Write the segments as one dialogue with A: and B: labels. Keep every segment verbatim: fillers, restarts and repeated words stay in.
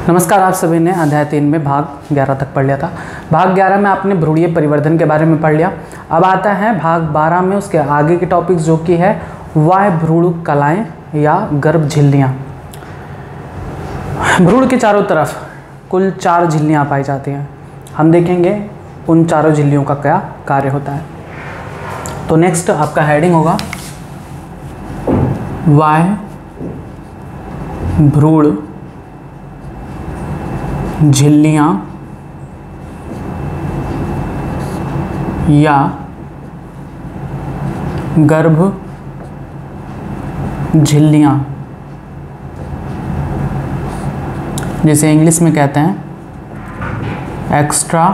A: नमस्कार, आप सभी ने अध्याय तीन में भाग ग्यारह तक पढ़ लिया था। भाग ग्यारह में आपने भ्रूणीय परिवर्धन के बारे में पढ़ लिया। अब आता है भाग बारह में उसके आगे के टॉपिक्स, जो कि है वाय भ्रूण कलाएं या गर्भ झिल्लियाँ। भ्रूण के चारों तरफ कुल चार झिल्लियाँ पाई जाती हैं। हम देखेंगे उन चारों झिल्लियों का क्या कार्य होता है। तो नेक्स्ट आपका हेडिंग होगा वाय भ्रूण झिल्लियाँ या गर्भ झिल्लियाँ, जिसे इंग्लिश में कहते हैं extra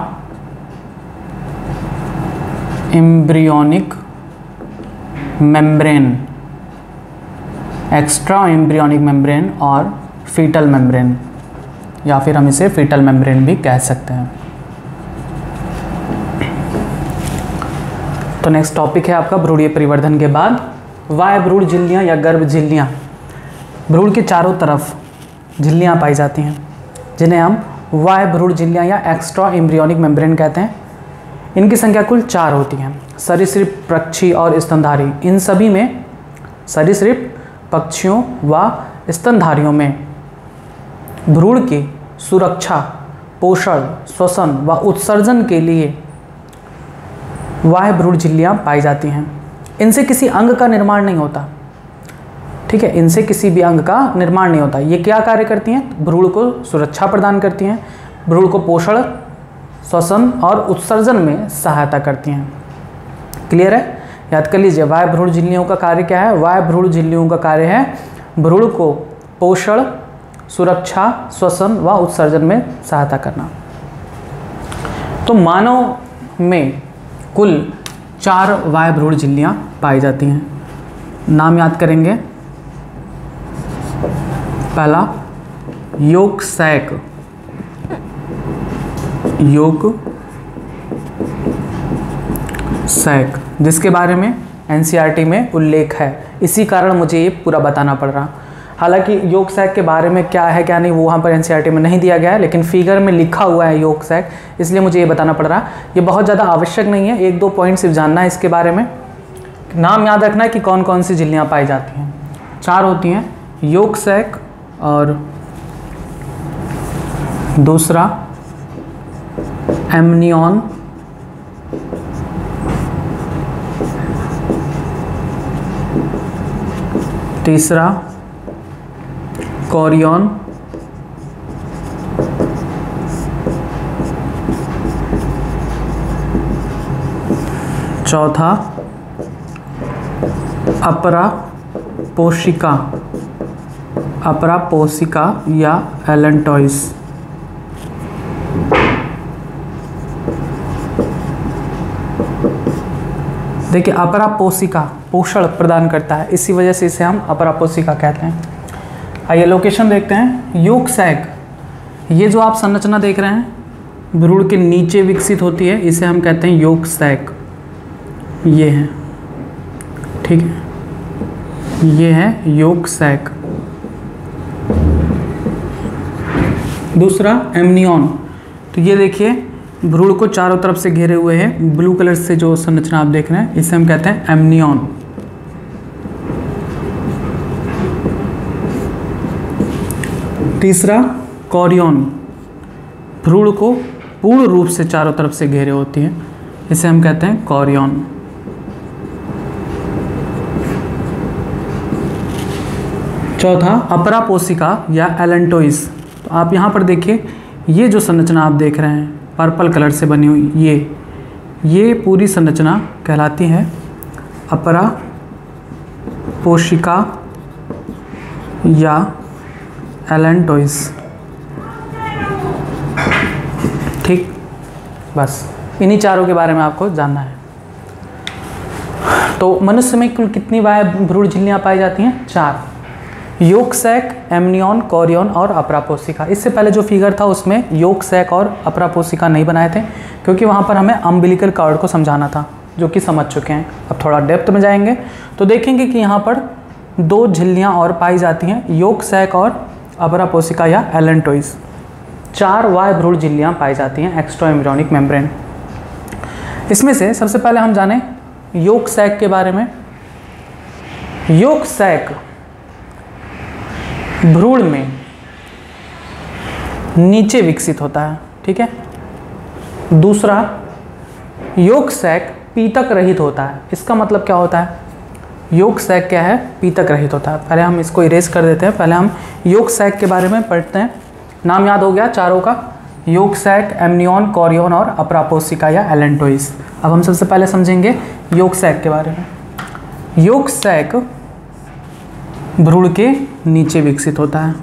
A: embryonic membrane, extra embryonic membrane और फीटल मेम्ब्रेन, या फिर हम इसे फीटल मेम्ब्रेन भी कह सकते हैं। तो नेक्स्ट टॉपिक है आपका भ्रूणीय परिवर्धन के बाद वाय भ्रूण झिल्लियाँ या गर्भ झिल्लियाँ। भ्रूण के चारों तरफ झिल्लियाँ पाई जाती हैं, जिन्हें हम वाय भ्रूण झिल्लियाँ या एक्स्ट्रा एम्ब्रियोनिक मेम्ब्रेन कहते हैं। इनकी संख्या कुल चार होती हैं। सरीसृप, पक्षी और स्तनधारी, इन सभी में सरीसृप, पक्षियों व स्तनधारियों में भ्रूण की सुरक्षा, पोषण, श्वसन व उत्सर्जन के लिए वाय भ्रूण झिल्लियाँ पाई जाती हैं। इनसे किसी अंग का निर्माण नहीं होता, ठीक है, इनसे किसी भी अंग का निर्माण नहीं होता। ये क्या कार्य करती हैं? भ्रूण को सुरक्षा प्रदान करती हैं, भ्रूण को पोषण, श्वसन और उत्सर्जन में सहायता करती हैं। क्लियर है? याद कर लीजिए, वाय भ्रूण झिल्लियों का कार्य क्या है? वाय भ्रूण झिल्लियों का कार्य है भ्रूण को पोषण, सुरक्षा, श्वसन व उत्सर्जन में सहायता करना। तो मानव में कुल चार वाय भ्रूण झिल्लियाँ पाई जाती हैं। नाम याद करेंगे। पहला योग सैक, योग सैक, जिसके बारे में एनसीईआरटी में उल्लेख है। इसी कारण मुझे ये पूरा बताना पड़ रहा। हालांकि योग सैक के बारे में क्या है क्या नहीं वो वहाँ पर एनसीईआरटी में नहीं दिया गया है, लेकिन फिगर में लिखा हुआ है योग सैक, इसलिए मुझे ये बताना पड़ रहा है। ये बहुत ज़्यादा आवश्यक नहीं है, एक दो पॉइंट सिर्फ जानना है इसके बारे में। नाम याद रखना है कि कौन कौन सी झिल्लियाँ पाई जाती हैं। चार होती हैं, योग सैक, और दूसरा एमनियन, तीसरा कोरियन, चौथा अपरा पोशिका, अपरा पोशिका या एलेंटॉइस। देखिए, अपरा पोशिका पोषण प्रदान करता है, इसी वजह से इसे हम अपरा पोशिका कहते हैं। आइए लोकेशन देखते हैं। योग सैक, ये जो आप संरचना देख रहे हैं भ्रूण के नीचे विकसित होती है, इसे हम कहते हैं योग सैक। ये है, ठीक है, ये है योग सैक। दूसरा एमनियन, तो ये देखिए भ्रूण को चारों तरफ से घेरे हुए है, ब्लू कलर से जो संरचना आप देख रहे हैं इसे हम कहते हैं एमनियन। तीसरा कोरियन, भ्रूण को पूर्ण रूप से चारों तरफ से घेरे होती है, इसे हम कहते हैं कोरियन। चौथा अपरा पोशिका या एलेंटोइस। तो आप यहाँ पर देखिए, ये जो संरचना आप देख रहे हैं पर्पल कलर से बनी हुई, ये ये पूरी संरचना कहलाती है अपरा पोशिका या एलेंटोइस। ठीक, बस इन्हीं चारों के बारे में आपको जानना है। तो मनुष्य में कुल कितनी वाय भ्रूण झिल्लियाँ पाई जाती हैं? चार। योग सैक, एमनियन, कोरियन और अपरा पोशिका। इससे पहले जो फिगर था उसमें योग सैक और अपरा पोशिका नहीं बनाए थे, क्योंकि वहाँ पर हमें अम्बिलिकल कॉर्ड को समझाना था, जो कि समझ चुके हैं। अब थोड़ा डेप्थ में जाएंगे तो देखेंगे कि यहाँ पर दो झिल्लियाँ और पाई जाती हैं, योग सैक और अपरा पोशिका या एलेंटोइस। चार वाय भ्रूण झिल्लियाँ पाई जाती हैं एक्स्ट्रा एम्ब्रियोनिक मेम्ब्रेन। इसमें से सबसे पहले हम जानें योक सैक के बारे में। योक सैक भ्रूण में नीचे विकसित होता है, ठीक है। दूसरा, योक सैक पीतक रहित होता है। इसका मतलब क्या होता है? योक सैक क्या है? पीतक रहित होता है। पहले हम इसको इरेज कर देते हैं, पहले हम योक सैक के बारे में पढ़ते हैं। नाम याद हो गया चारों का, योक सैक, एमनियन, कोरियन और अप्रापोसिका या एलेंटोइस। अब हम सबसे पहले समझेंगे योक सैक के बारे में। योक सैक भ्रूण के नीचे विकसित होता है,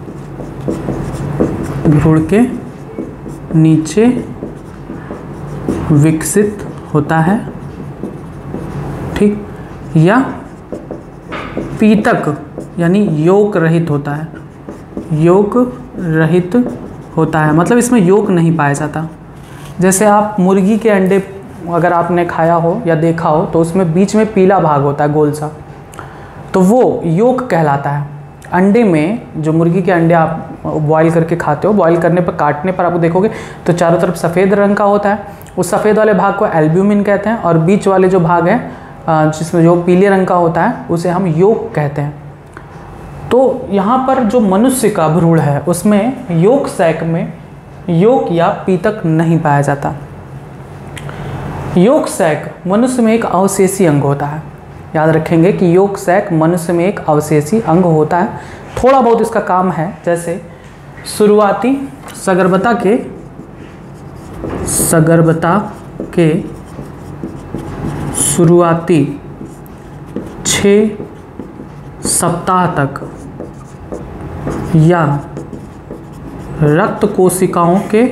A: भ्रूण के नीचे विकसित होता है, ठीक, या पीतक यानी योक रहित होता है, योक रहित होता है, मतलब इसमें योक नहीं पाया जाता। जैसे आप मुर्गी के अंडे अगर आपने खाया हो या देखा हो तो उसमें बीच में पीला भाग होता है गोल सा, तो वो योक कहलाता है। अंडे में जो मुर्गी के अंडे आप बॉईल करके खाते हो, बॉईल करने पर काटने पर आप देखोगे तो चारों तरफ सफ़ेद रंग का होता है। उस सफ़ेद वाले भाग को एल्ब्यूमिन कहते हैं और बीच वाले जो भाग है जिसमें जो पीले रंग का होता है उसे हम योक कहते हैं। तो यहाँ पर जो मनुष्य का भ्रूण है उसमें योक सैक में योक या पीतक नहीं पाया जाता। योक सैक मनुष्य में एक अवशेषी अंग होता है। याद रखेंगे कि योक सैक मनुष्य में एक अवशेषी अंग होता है। थोड़ा बहुत इसका काम है, जैसे शुरुआती सगर्भता के सगर्भता के शुरुआती छः सप्ताह तक या रक्त कोशिकाओं के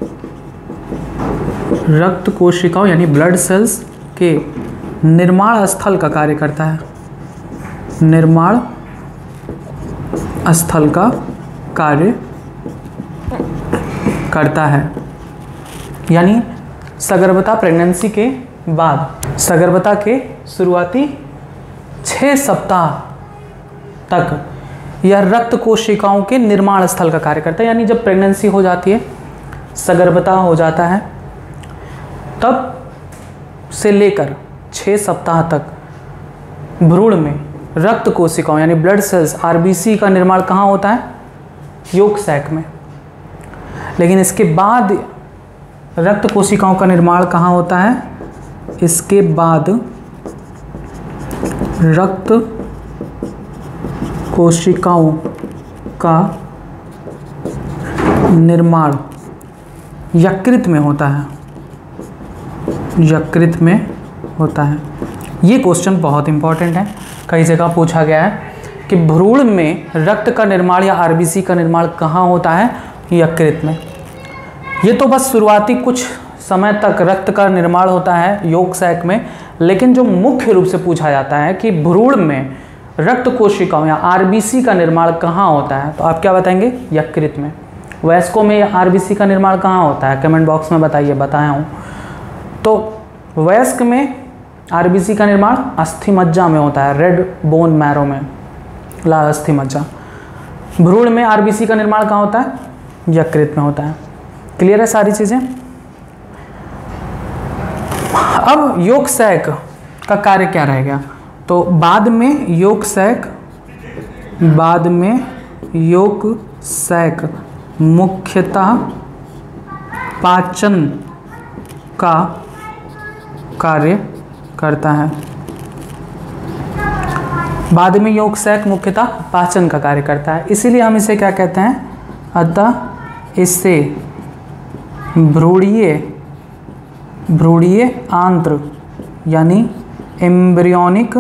A: रक्त कोशिकाओं यानी ब्लड सेल्स के निर्माण स्थल का कार्य करता है, निर्माण स्थल का कार्य करता है। यानी सगर्भता प्रेगनेंसी के बाद, सगर्भता के शुरुआती छः सप्ताह तक यह रक्त कोशिकाओं के निर्माण स्थल का कार्य करता है। यानी जब प्रेगनेंसी हो जाती है, सगर्भता हो जाता है, तब से लेकर छः सप्ताह तक भ्रूण में रक्त कोशिकाओं यानी ब्लड सेल्स आरबीसी का निर्माण कहाँ होता है? योक सैक में। लेकिन इसके बाद रक्त कोशिकाओं का निर्माण कहाँ होता है? इसके बाद रक्त कोशिकाओं का निर्माण यकृत में होता है, यकृत में होता है। ये क्वेश्चन बहुत इंपॉर्टेंट है, कई जगह पूछा गया है कि भ्रूण में रक्त का निर्माण या आरबीसी का निर्माण कहाँ होता है? यकृत में। ये तो बस शुरुआती कुछ समय तक रक्त का निर्माण होता है योक सैक में, लेकिन जो मुख्य रूप से पूछा जाता है कि भ्रूण में रक्त कोशिकाओं या आरबीसी का निर्माण कहाँ होता है, तो आप क्या बताएंगे? यकृत में। वयस्कों में आरबीसी का निर्माण कहाँ होता है? कमेंट बॉक्स में बताइए, बताया हूँ। तो वयस्क में आरबीसी का निर्माण अस्थि मज्जा में होता है, रेड बोन मैरो में, लाल अस्थि मज्जा। भ्रूण में आरबीसी का निर्माण कहाँ होता है? यकृत में होता है। क्लियर है सारी चीज़ें? अब योक सैक का कार्य क्या रह गया? तो बाद में योक सैक बाद में योक सैक मुख्यतः पाचन का कार्य करता है। बाद में योक सैक मुख्यतः पाचन का कार्य करता है, इसीलिए हम इसे क्या कहते हैं? अतः इससे भ्रूणीय भ्रूणीय आंत्र यानी एम्ब्रियोनिक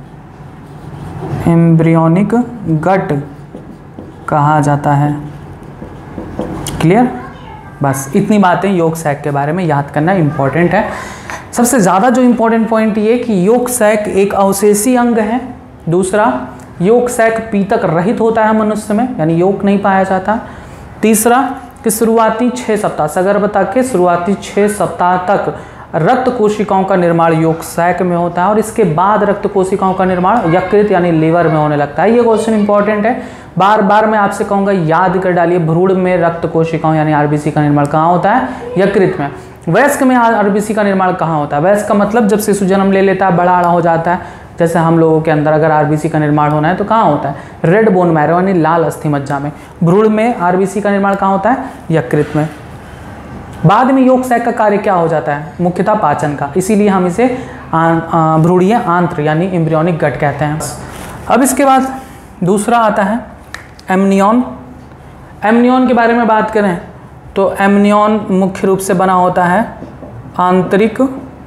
A: एम्ब्रियोनिक गट कहा जाता है। क्लियर? बस इतनी बातें योक सैक के बारे में याद करना इम्पॉर्टेंट है। सबसे ज़्यादा जो इम्पोर्टेंट पॉइंट ये कि योक सैक एक अवशेषी अंग है। दूसरा, योक सैक पीतक रहित होता है मनुष्य में, यानी योक नहीं पाया जाता। तीसरा कि शुरुआती छः सप्ताह सगर्भता के शुरुआती छः सप्ताह तक रक्त कोशिकाओं का निर्माण योगसैक में होता है और इसके बाद रक्त कोशिकाओं का निर्माण यकृत यानी लीवर में होने लगता है। ये क्वेश्चन इंपॉर्टेंट है, बार बार मैं आपसे कहूँगा याद कर डालिए। भ्रूण में रक्त कोशिकाओं यानी आरबीसी का निर्माण कहाँ होता है? यकृत में। वयस्क में आरबीसी का निर्माण कहाँ होता है? वयस्क का मतलब जब शिशु जन्म ले लेता है, बड़ा आड़ा हो जाता है, जैसे हम लोगों के अंदर अगर आरबीसी का निर्माण होना है तो कहाँ होता है? रेड बोन मैरो यानी लाल अस्थि मज्जा में। भ्रूण में आरबीसी का निर्माण कहाँ होता है? यकृत में। बाद में योगसैक का कार्य क्या हो जाता है? मुख्यतः पाचन का, इसीलिए हम इसे भ्रूणीय आंत्र यानी एम्ब्रियोनिक गट कहते हैं। अब इसके बाद दूसरा आता है एमनियॉन। एमनियॉन के बारे में बात करें तो एमनियॉन मुख्य रूप से बना होता है आंतरिक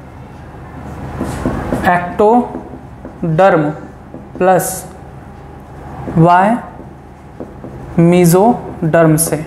A: एक्टोडर्म प्लस वाय मीजोडर्म से।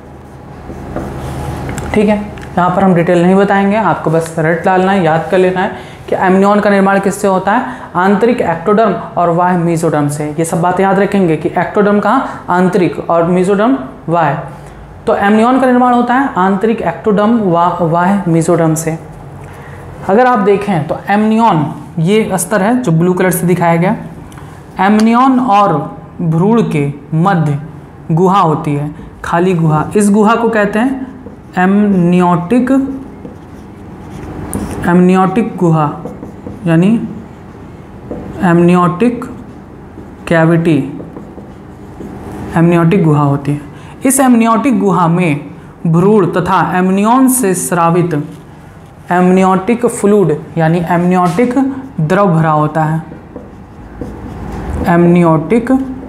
A: ठीक है, यहाँ पर हम डिटेल नहीं बताएंगे, आपको बस रट डालना है, याद कर लेना है कि एमनियॉन का निर्माण किससे होता है? आंतरिक एक्टोडर्म और वाय मीजोडर्म से। ये सब बातें याद रखेंगे कि एक्टोडर्म कहाँ? आंतरिक, और मीजोडर्म वाय। तो एमनियॉन का निर्माण होता है आंतरिक एक्टोडर्म वा वाय मीजोडर्म से। अगर आप देखें तो एमनियॉन ये स्तर है जो ब्लू कलर से दिखाया गया। एमनियॉन और भ्रूण के मध्य गुहा होती है, खाली गुहा। इस गुहा को कहते हैं एमनियोटिक एमनियोटिक गुहा यानी एमनियोटिक कैविटी। एमनियोटिक गुहा होती है। इस एमनियोटिक गुहा में भ्रूण तथा एमनियॉन से स्रावित एमनियोटिक फ्लूइड यानी एमनियोटिक द्रव भरा होता है। एमनियोटिक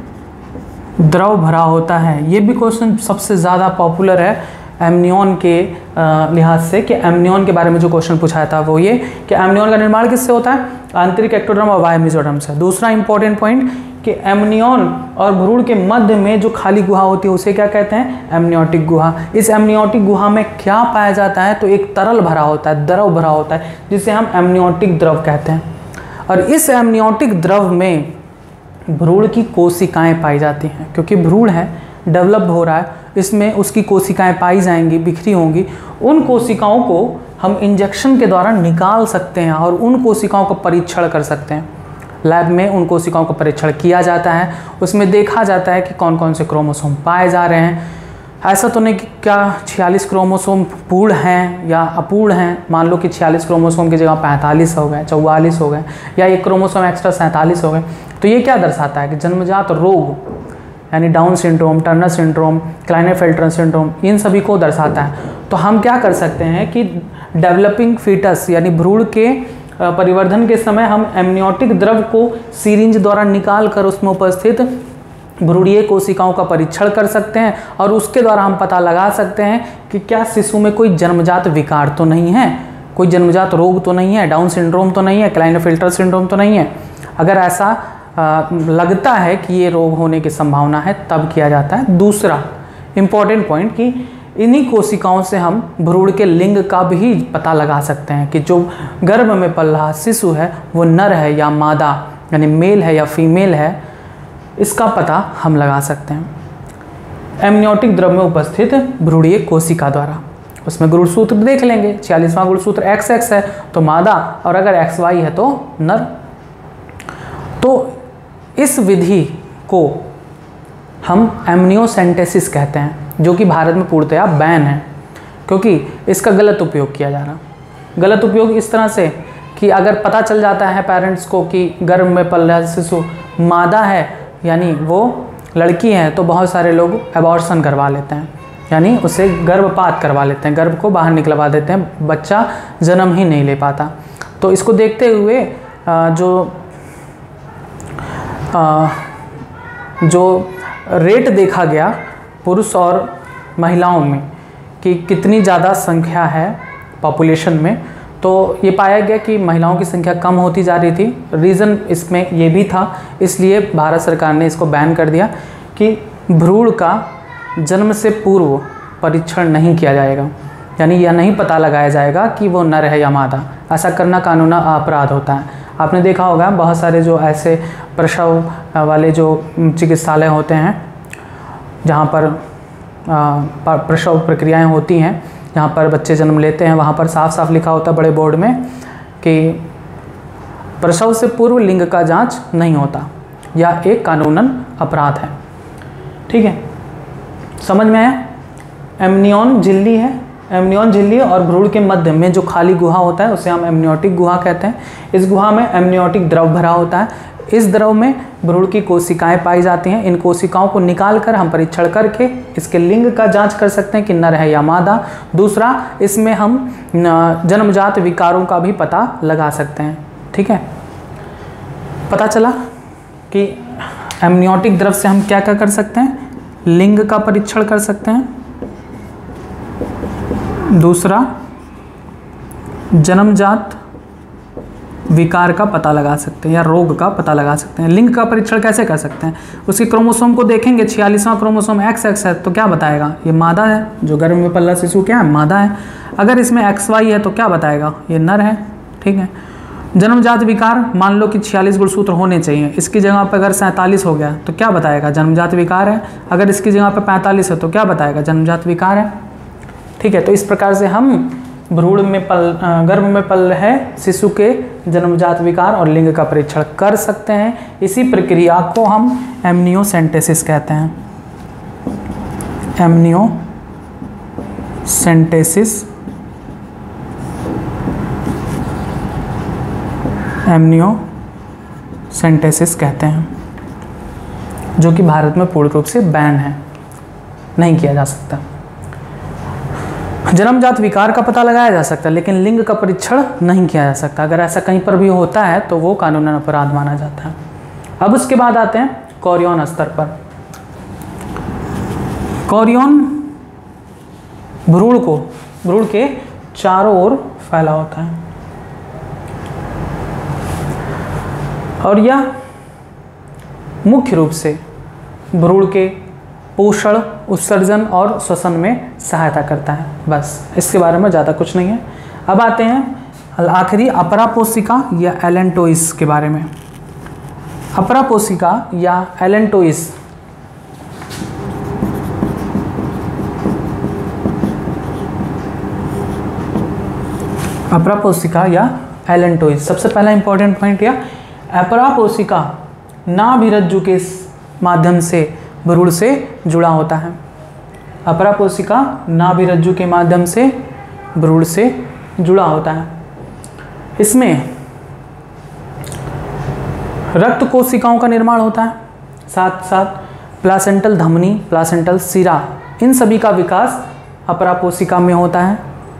A: द्रव भरा होता है। ये भी क्वेश्चन सबसे ज़्यादा पॉपुलर है एमनियॉन के लिहाज से, कि एमनियॉन के बारे में जो क्वेश्चन पूछा था वो ये कि एमनियॉन का निर्माण किससे होता है? आंतरिक एक्टोडर्म और वाय मीजोडर्म से। दूसरा इंपॉर्टेंट पॉइंट कि एमनियॉन और भ्रूण के मध्य में जो खाली गुहा होती है उसे क्या कहते हैं? एमनियोटिक गुहा। इस एमनियोटिक गुहा में क्या पाया जाता है? तो एक तरल भरा होता है, द्रव भरा होता है, जिसे हम एमनियोटिक द्रव कहते हैं। और इस एमनियोटिक द्रव में भ्रूण की कोशिकाएं पाई जाती हैं, क्योंकि भ्रूण है, डेवलप हो रहा है, इसमें उसकी कोशिकाएं पाई जाएंगी, बिखरी होंगी। उन कोशिकाओं को हम इंजेक्शन के द्वारा निकाल सकते हैं और उन कोशिकाओं का परीक्षण कर सकते हैं। लैब में उन कोशिकाओं का परीक्षण किया जाता है, उसमें देखा जाता है कि कौन कौन से क्रोमोसोम पाए जा रहे हैं। ऐसा तो नहीं कि क्या छियालीस क्रोमोसोम पूर्ण हैं या अपूर्ण हैं। मान लो कि छियालीस क्रोमोसोम की जगह पैंतालीस हो गए, चौवालीस हो गए, या एक क्रोमोसोम एक्स्ट्रा सैंतालीस हो गए, तो ये क्या दर्शाता है कि जन्मजात रोग यानी Down syndrome, Turner syndrome, Klinefelter syndrome, इन सभी को दर्शाता है। तो हम क्या कर सकते हैं कि डेवलपिंग फीटस यानी भ्रूण के परिवर्धन के समय हम एमनियोटिक द्रव को सीरिंज द्वारा निकाल कर उसमें उपस्थित भ्रूणीय कोशिकाओं का परीक्षण कर सकते हैं और उसके द्वारा हम पता लगा सकते हैं कि क्या शिशु में कोई जन्मजात विकार तो नहीं है, कोई जन्मजात रोग तो नहीं है, डाउन सिंड्रोम तो नहीं है, क्लाइनेफेल्टर सिंड्रोम तो नहीं है। अगर ऐसा आ, लगता है कि ये रोग होने की संभावना है तब किया जाता है। दूसरा इम्पॉर्टेंट पॉइंट कि इन्हीं कोशिकाओं से हम भ्रूण के लिंग का भी पता लगा सकते हैं कि जो गर्भ में पल रहा शिशु है वो नर है या मादा यानी मेल है या फीमेल है, इसका पता हम लगा सकते हैं एमनियोटिक द्रव में उपस्थित भ्रूणीय कोशिका द्वारा। उसमें गुणसूत्र देख लेंगे, छियालीसवां गुणसूत्र एक्स एक्स है तो मादा, और अगर एक्स वाई है तो नर। तो इस विधि को हम एमनियोसेंटेसिस कहते हैं, जो कि भारत में पूर्णतया बैन है, क्योंकि इसका गलत उपयोग किया जा रहा। गलत उपयोग इस तरह से कि अगर पता चल जाता है पेरेंट्स को कि गर्भ में पल रहा शिशु मादा है यानी वो लड़की है, तो बहुत सारे लोग एबॉर्शन करवा लेते हैं, यानी उसे गर्भपात करवा लेते हैं, गर्भ को बाहर निकलवा देते हैं, बच्चा जन्म ही नहीं ले पाता। तो इसको देखते हुए जो जो रेट देखा गया पुरुष और महिलाओं में कि कितनी ज़्यादा संख्या है पॉपुलेशन में, तो ये पाया गया कि महिलाओं की संख्या कम होती जा रही थी। रीज़न इसमें ये भी था, इसलिए भारत सरकार ने इसको बैन कर दिया कि भ्रूण का जन्म से पूर्व परीक्षण नहीं किया जाएगा, यानी यह नहीं पता लगाया जाएगा कि वो नर है या मादा। ऐसा करना कानूना अपराध होता है। आपने देखा होगा बहुत सारे जो ऐसे प्रसव वाले जो चिकित्सालय होते हैं जहाँ पर प्रसव प्रक्रियाएं होती हैं, जहाँ पर बच्चे जन्म लेते हैं वहाँ पर साफ साफ लिखा होता है बड़े बोर्ड में कि प्रसव से पूर्व लिंग का जांच नहीं होता, यह एक कानूनन अपराध है। ठीक है, समझ में आया? एमनियन झिल्ली है, एमनियन झिल्ली और भ्रूण के मध्य में जो खाली गुहा होता है उसे हम एमनियोटिक गुहा कहते हैं। इस गुहा में एमनियोटिक द्रव भरा होता है। इस द्रव में भ्रूण की कोशिकाएं पाई जाती हैं। इन कोशिकाओं को निकाल कर हम परीक्षण करके इसके लिंग का जांच कर सकते हैं कि नर है या मादा। दूसरा, इसमें हम जन्मजात विकारों का भी पता लगा सकते हैं। ठीक है, पता चला कि एमनियोटिक द्रव से हम क्या क्या कर सकते हैं, लिंग का परीक्षण कर सकते हैं। दूसरा, जन्मजात विकार का पता लगा सकते हैं या रोग का पता लगा सकते हैं। लिंग का परीक्षण कैसे कर सकते हैं, उसके क्रोमोसोम को देखेंगे, छियालीसवां क्रोमोसोम एक्स एक्स है तो क्या बताएगा, ये मादा है। जो गर्भ में पल्ला शिशु क्या है, मादा है। अगर इसमें एक्स वाई है तो क्या बताएगा, ये नर है। ठीक है, जन्मजात विकार, मान लो कि छियालीस गुणसूत्र होने चाहिए, इसकी जगह पर अगर सैंतालीस हो गया तो क्या बताएगा, जन्मजात विकार है। अगर इसकी जगह पर पैंतालीस है तो क्या बताएगा, जन्मजात विकार है। ठीक है, तो इस प्रकार से हम भ्रूण में पल गर्भ में पल रहे शिशु के जन्मजात विकार और लिंग का परीक्षण कर सकते हैं। इसी प्रक्रिया को हम एमनियोसेंटेसिस कहते हैं। एमनियोसेंटेसिस एमनियोसेंटेसिस कहते हैं, जो कि भारत में पूर्ण रूप से बैन है, नहीं किया जा सकता। जन्मजात विकार का पता लगाया जा सकता है लेकिन लिंग का परीक्षण नहीं किया जा सकता। अगर ऐसा कहीं पर भी होता है तो वो कानूनन अपराध माना जाता है। अब उसके बाद आते हैं कोरियन स्तर पर। कोरियन भ्रूण को भ्रूण के चारों ओर फैला होता है और यह मुख्य रूप से भ्रूण के पोषण, उत्सर्जन और श्वसन में सहायता करता है। बस, इसके बारे में ज़्यादा कुछ नहीं है। अब आते हैं आखिरी अपरापोषिका या एलेंटोइस के बारे में। अपरापोषिका या एलेंटोइस अपरापोषिका या एलेंटोइस, सबसे पहला इंपॉर्टेंट पॉइंट यह, अपरापोषिका नाभिरज्जु के माध्यम से भ्रूण से जुड़ा होता है। अपरापोषिका नाभिरज्जु के माध्यम से भ्रूण से जुड़ा होता है। इसमें रक्त कोशिकाओं का निर्माण होता है, साथ साथ प्लासेंटल धमनी, प्लासेंटल सिरा, इन सभी का विकास अपरापोषिका में होता है।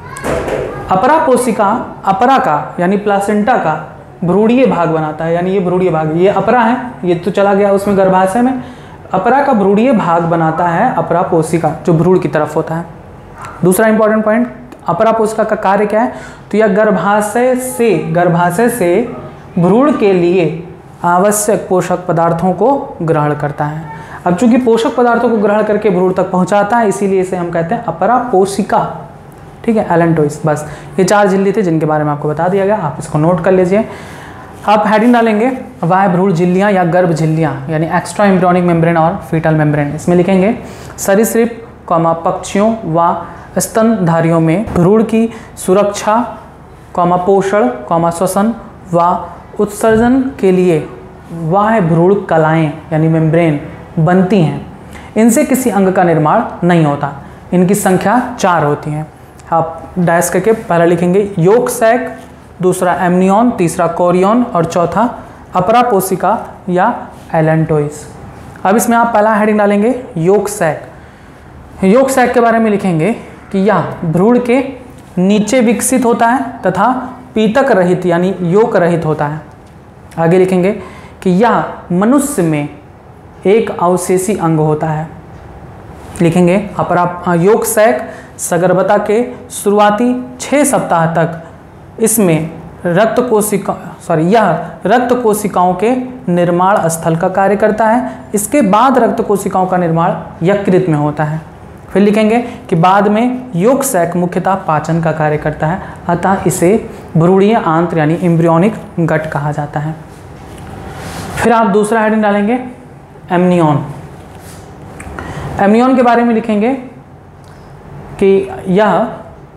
A: अपरापोषिका अपरा का यानी प्लासेंटा का भ्रूणीय भाग बनाता है, यानी ये भ्रूणीय भाग, ये अपरा है, ये तो चला गया उसमें गर्भाशय में। अपरा का भ्रूणीय भाग बनाता है अपरापोषिका, जो भ्रूण की तरफ होता है। दूसरा इंपॉर्टेंट पॉइंट, अपरापोषिका का कार्य क्या है, तो यह गर्भाशय से गर्भाशय से भ्रूण के लिए आवश्यक पोषक पदार्थों को ग्रहण करता है। अब चूंकि पोषक पदार्थों को ग्रहण करके भ्रूण तक पहुंचाता है, इसीलिए इसे हम कहते हैं अपरापोषिका। ठीक है, एलेंटोइस। बस ये चार झिल्ली थे जिनके बारे में आपको बता दिया गया, आप इसको नोट कर लीजिए। आप हेडिंग डालेंगे वाह्य भ्रूण झिल्लियाँ या गर्भ झिल्लियाँ, यानी एक्स्ट्रा एम्ब्रियोनिक मेम्ब्रेन और फीटल मेम्ब्रेन। इसमें लिखेंगे सरीसृप कौमा पक्षियों व स्तनधारियों में भ्रूण की सुरक्षा कौमा पोषण कौमा श्वसन व उत्सर्जन के लिए वाह्य भ्रूण कलाएँ यानी मेम्ब्रेन बनती हैं। इनसे किसी अंग का निर्माण नहीं होता। इनकी संख्या चार होती हैं। आप डैश करके पहला लिखेंगे योक सैक, दूसरा एमनियन, तीसरा कोरियन और चौथा अपरापोषिका या एलेंटोइस। अब इसमें आप पहला हेडिंग डालेंगे योक सैक। योक सैक के बारे में लिखेंगे कि यह भ्रूण के नीचे विकसित होता है तथा पीतक रहित यानी योक रहित होता है। आगे लिखेंगे कि यह मनुष्य में एक अवशेषी अंग होता है। लिखेंगे अपरा योक सैक सगर्भता के शुरुआती छः सप्ताह तक इसमें रक्त कोशिका सॉरी यह रक्त कोशिकाओं के निर्माण स्थल का कार्य करता है। इसके बाद रक्त कोशिकाओं का निर्माण यकृत में होता है। फिर लिखेंगे कि बाद में योक सैक मुख्यतः पाचन का कार्य करता है, अतः इसे भ्रूणीय आंत्र यानी एम्ब्रियोनिक गट कहा जाता है। फिर आप दूसरा हेडिंग डालेंगे एमनियन। एमनियन के बारे में लिखेंगे कि यह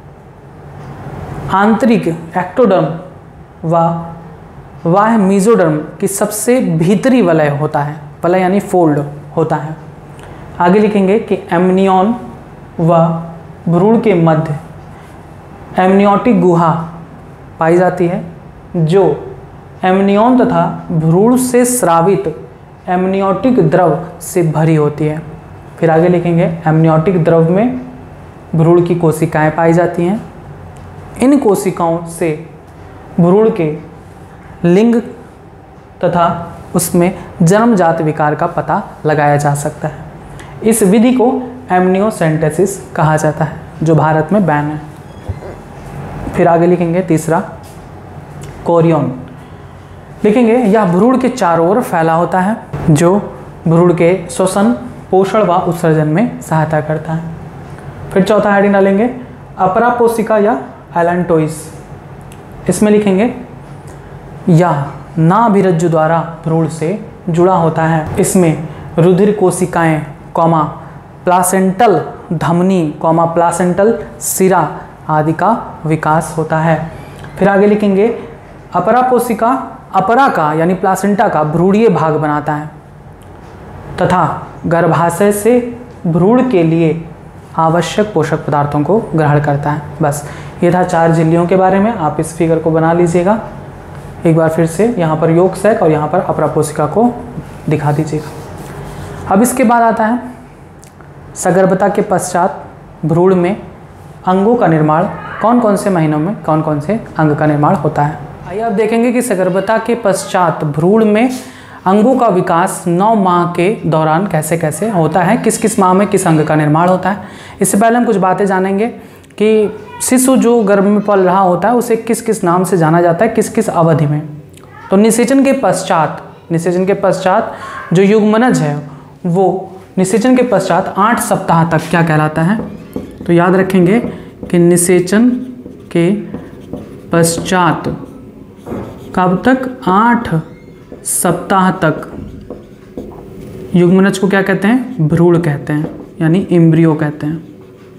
A: आंतरिक एक्टोडर्म व वाह मीजोडर्म की सबसे भीतरी वलय होता है, वलय यानी फोल्ड होता है। आगे लिखेंगे कि एमनियन व भ्रूण के मध्य एमनियोटिक गुहा पाई जाती है, जो एमनियन तथा भ्रूण से स्रावित एमनियोटिक द्रव से भरी होती है। फिर आगे लिखेंगे एमनियोटिक द्रव में भ्रूण की कोशिकाएं पाई जाती हैं। इन कोशिकाओं से भ्रूण के लिंग तथा उसमें जन्मजात विकार का पता लगाया जा सकता है। इस विधि को एमनियोसेंटेसिस कहा जाता है, जो भारत में बैन है। फिर आगे लिखेंगे तीसरा कोरियन। लिखेंगे यह भ्रूण के चारों ओर फैला होता है, जो भ्रूण के श्वसन, पोषण व उत्सर्जन में सहायता करता है। फिर चौथा हेडिंग डालेंगे अपरा कोशिका या एलेंटोइस। इसमें लिखेंगे यह नाभिरज्जु द्वारा भ्रूण से जुड़ा होता है। इसमें रुधिर कोशिकाएं, कॉमा प्लासेंटल धमनी, कॉमा प्लासेंटल सिरा आदि का विकास होता है। फिर आगे लिखेंगे अपरा कोशिका अपरा का यानी प्लासेंटा का भ्रूणीय भाग बनाता है तथा गर्भाशय से भ्रूण के लिए आवश्यक पोषक पदार्थों को ग्रहण करता है। बस ये था चार झिल्लियों के बारे में। आप इस फिगर को बना लीजिएगा एक बार फिर से, यहाँ पर योग सैक और यहाँ पर अपरा कोशिका को दिखा दीजिएगा। अब इसके बाद आता है सगर्भता के पश्चात भ्रूण में अंगों का निर्माण, कौन कौन से महीनों में कौन कौन से अंग का निर्माण होता है। आइए आप देखेंगे कि सगर्भता के पश्चात भ्रूण में अंगों का विकास नौ माह के दौरान कैसे कैसे होता है, किस किस माह में किस अंग का निर्माण होता है। इससे पहले हम कुछ बातें जानेंगे कि शिशु जो गर्भ में पल रहा होता है उसे किस किस नाम से जाना जाता है, किस किस अवधि में। तो निषेचन के पश्चात निषेचन के पश्चात जो युग्मनज है वो निषेचन के पश्चात आठ सप्ताह तक क्या कहलाता है। तो याद रखेंगे कि निषेचन के पश्चात कब तक, आठ सप्ताह तक युग्मनज को क्या कहते हैं, भ्रूण कहते हैं, यानी एम्ब्रियो कहते हैं।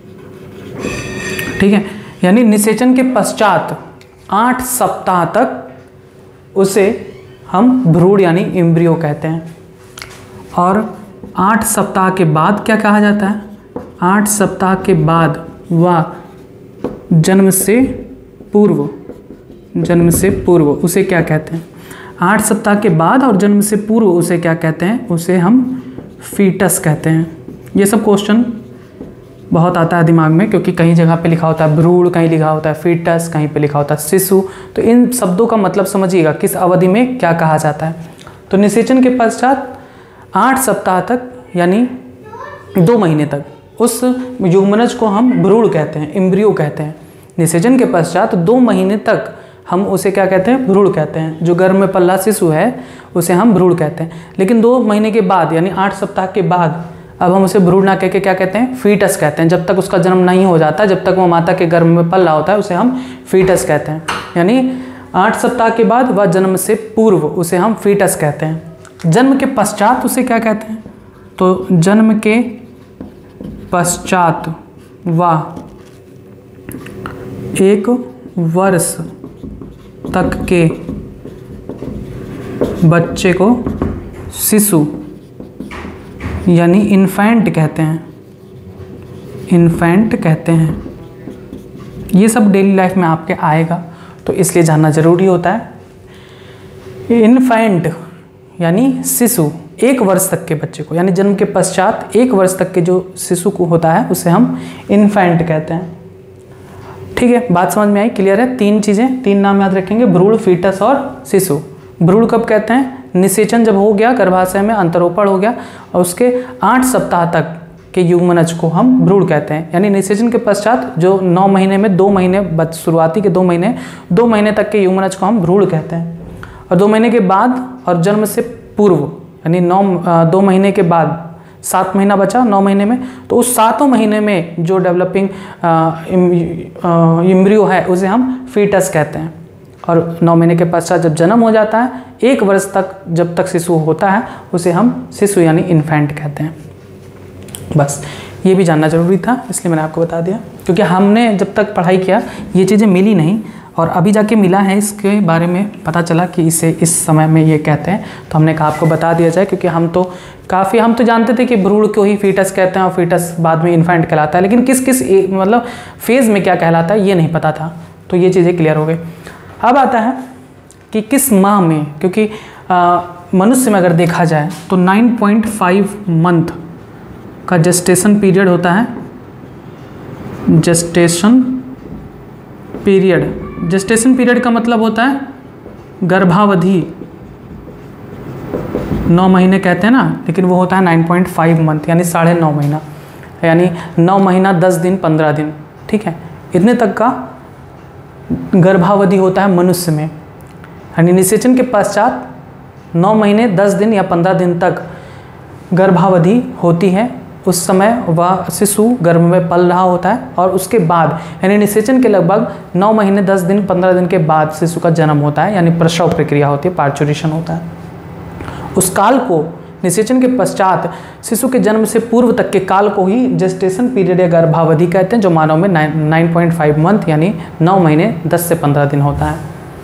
A: ठीक है, यानी निषेचन के पश्चात आठ सप्ताह तक उसे हम भ्रूण यानी एम्ब्रियो कहते हैं। और आठ सप्ताह के बाद क्या कहा जाता है, आठ सप्ताह के बाद व जन्म से पूर्व जन्म से पूर्व उसे क्या कहते हैं। आठ सप्ताह के बाद और जन्म से पूर्व उसे क्या कहते हैं, उसे हम फीटस कहते हैं। ये सब क्वेश्चन बहुत आता है दिमाग में, क्योंकि कहीं जगह पे लिखा होता है भ्रूण, कहीं लिखा होता है फीटस, कहीं पे लिखा होता है शिशु। तो इन शब्दों का मतलब समझिएगा किस अवधि में क्या कहा जाता है। तो निषेचन के पश्चात आठ सप्ताह तक यानी दो महीने तक उस युग्मनज को हम भ्रूण कहते हैं, एम्ब्रियो कहते हैं। निषेचन के पश्चात दो महीने तक हम उसे क्या कहते हैं, भ्रूण कहते हैं। जो गर्भ में पल्ला शिशु है उसे हम भ्रूण कहते हैं। लेकिन दो महीने के बाद यानी आठ सप्ताह के बाद अब हम उसे भ्रूण ना कह के क्या कहते हैं, फीटस कहते हैं। जब तक उसका जन्म नहीं हो जाता, जब तक वो माता के गर्भ में पल रहा होता है उसे हम फीटस कहते हैं। यानी आठ सप्ताह के बाद व जन्म से पूर्व उसे हम फीटस कहते हैं। जन्म के पश्चात उसे क्या कहते हैं, तो जन्म के पश्चात व एक वर्ष तक के बच्चे को शिशु यानी इन्फेंट कहते हैं, इन्फेंट कहते हैं। ये सब डेली लाइफ में आपके आएगा, तो इसलिए जानना ज़रूरी होता है। इन्फेंट यानी शिशु, एक वर्ष तक के बच्चे को, यानी जन्म के पश्चात एक वर्ष तक के जो शिशु को होता है उसे हम इन्फेंट कहते हैं। ठीक है, बात समझ में आई, क्लियर है। तीन चीज़ें, तीन नाम याद रखेंगे, भ्रूण, फीटस और शिशु। भ्रूण कब कहते हैं, निषेचन जब हो गया, गर्भाशय में अंतरोपण हो गया और उसके आठ सप्ताह तक के युग्मनज को हम भ्रूण कहते हैं। यानी निषेचन के पश्चात जो नौ महीने में दो महीने शुरुआती के दो महीने दो महीने तक के युग्मनज को हम भ्रूण कहते हैं। और दो महीने के बाद और जन्म से पूर्व यानी नौ दो महीने के बाद सात महीना बचा नौ महीने में, तो उस सातों महीने में जो डेवलपिंग एम्ब्रियो है उसे हम फीटस कहते हैं। और नौ महीने के पश्चात जब जन्म हो जाता है, एक वर्ष तक जब तक शिशु होता है उसे हम शिशु यानी इन्फेंट कहते हैं। बस ये भी जानना जरूरी था, इसलिए मैंने आपको बता दिया। क्योंकि हमने जब तक पढ़ाई किया ये चीज़ें मिली नहीं, और अभी जाके मिला है, इसके बारे में पता चला कि इसे इस समय में ये कहते हैं, तो हमने कहा आपको बता दिया जाए, क्योंकि हम तो काफ़ी हम तो जानते थे कि भ्रूण को ही फीटस कहते हैं और फीटस बाद में इन्फेंट कहलाता है, लेकिन किस किस मतलब फेज़ में क्या कहलाता है ये नहीं पता था, तो ये चीज़ें क्लियर हो गई। अब आता है कि किस माह में, क्योंकि मनुष्य में अगर देखा जाए तो नाइन पॉइंट फाइव मंथ का जेस्टेशन पीरियड होता है। जेस्टेशन पीरियड, जेस्टेशन पीरियड का मतलब होता है गर्भावधि, नौ महीने कहते हैं ना, लेकिन वो होता है नाइन पॉइंट फाइव मंथ यानी साढ़े नौ महीना, यानी नौ महीना दस दिन पंद्रह दिन, ठीक है, इतने तक का गर्भावधि होता है मनुष्य में। यानी निषेचन के पश्चात नौ महीने दस दिन या पंद्रह दिन तक गर्भावधि होती है, उस समय वह शिशु गर्भ में पल रहा होता है, और उसके बाद यानी निषेचन के लगभग नौ महीने दस दिन पंद्रह दिन के बाद शिशु का जन्म होता है, यानी प्रसव प्रक्रिया होती है, पार्चुरेशन होता है। उस काल को, निषेचन के पश्चात शिशु के जन्म से पूर्व तक के काल को ही जेस्टेशन पीरियड या गर्भावधि कहते हैं, जो मानव में नाइन पॉइंट फाइव मंथ यानी नौ महीने दस से पंद्रह दिन होता है।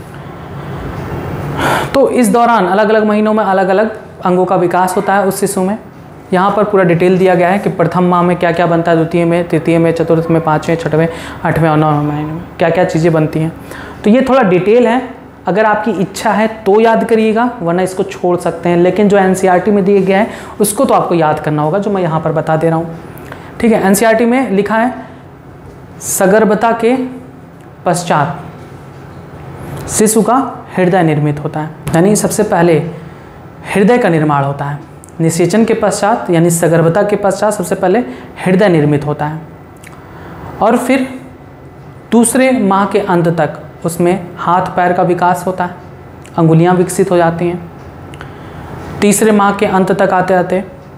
A: तो इस दौरान अलग अलग महीनों में अलग अलग अंगों का विकास होता है उस शिशु में। यहाँ पर पूरा डिटेल दिया गया है कि प्रथम माह में क्या क्या बनता है, द्वितीय में, तृतीय में, चतुर्थ में, पाँचवें, छठवें, आठवें और नौवें महीने में क्या क्या चीज़ें बनती हैं। तो ये थोड़ा डिटेल है, अगर आपकी इच्छा है तो याद करिएगा, वरना इसको छोड़ सकते हैं, लेकिन जो एनसीईआरटी में दिया गया है उसको तो आपको याद करना होगा, जो मैं यहाँ पर बता दे रहा हूँ, ठीक है। एनसीईआरटी में लिखा है सगर्भता के पश्चात शिशु का हृदय निर्मित होता है, यानी सबसे पहले हृदय का निर्माण होता है। निषेचन के पश्चात यानी सगर्भता के पश्चात सबसे पहले हृदय निर्मित होता है, और फिर दूसरे माह के अंत तक उसमें हाथ पैर का विकास होता है, अंगुलियां विकसित हो जाती हैं। तीसरे माह के अंत तक आते आते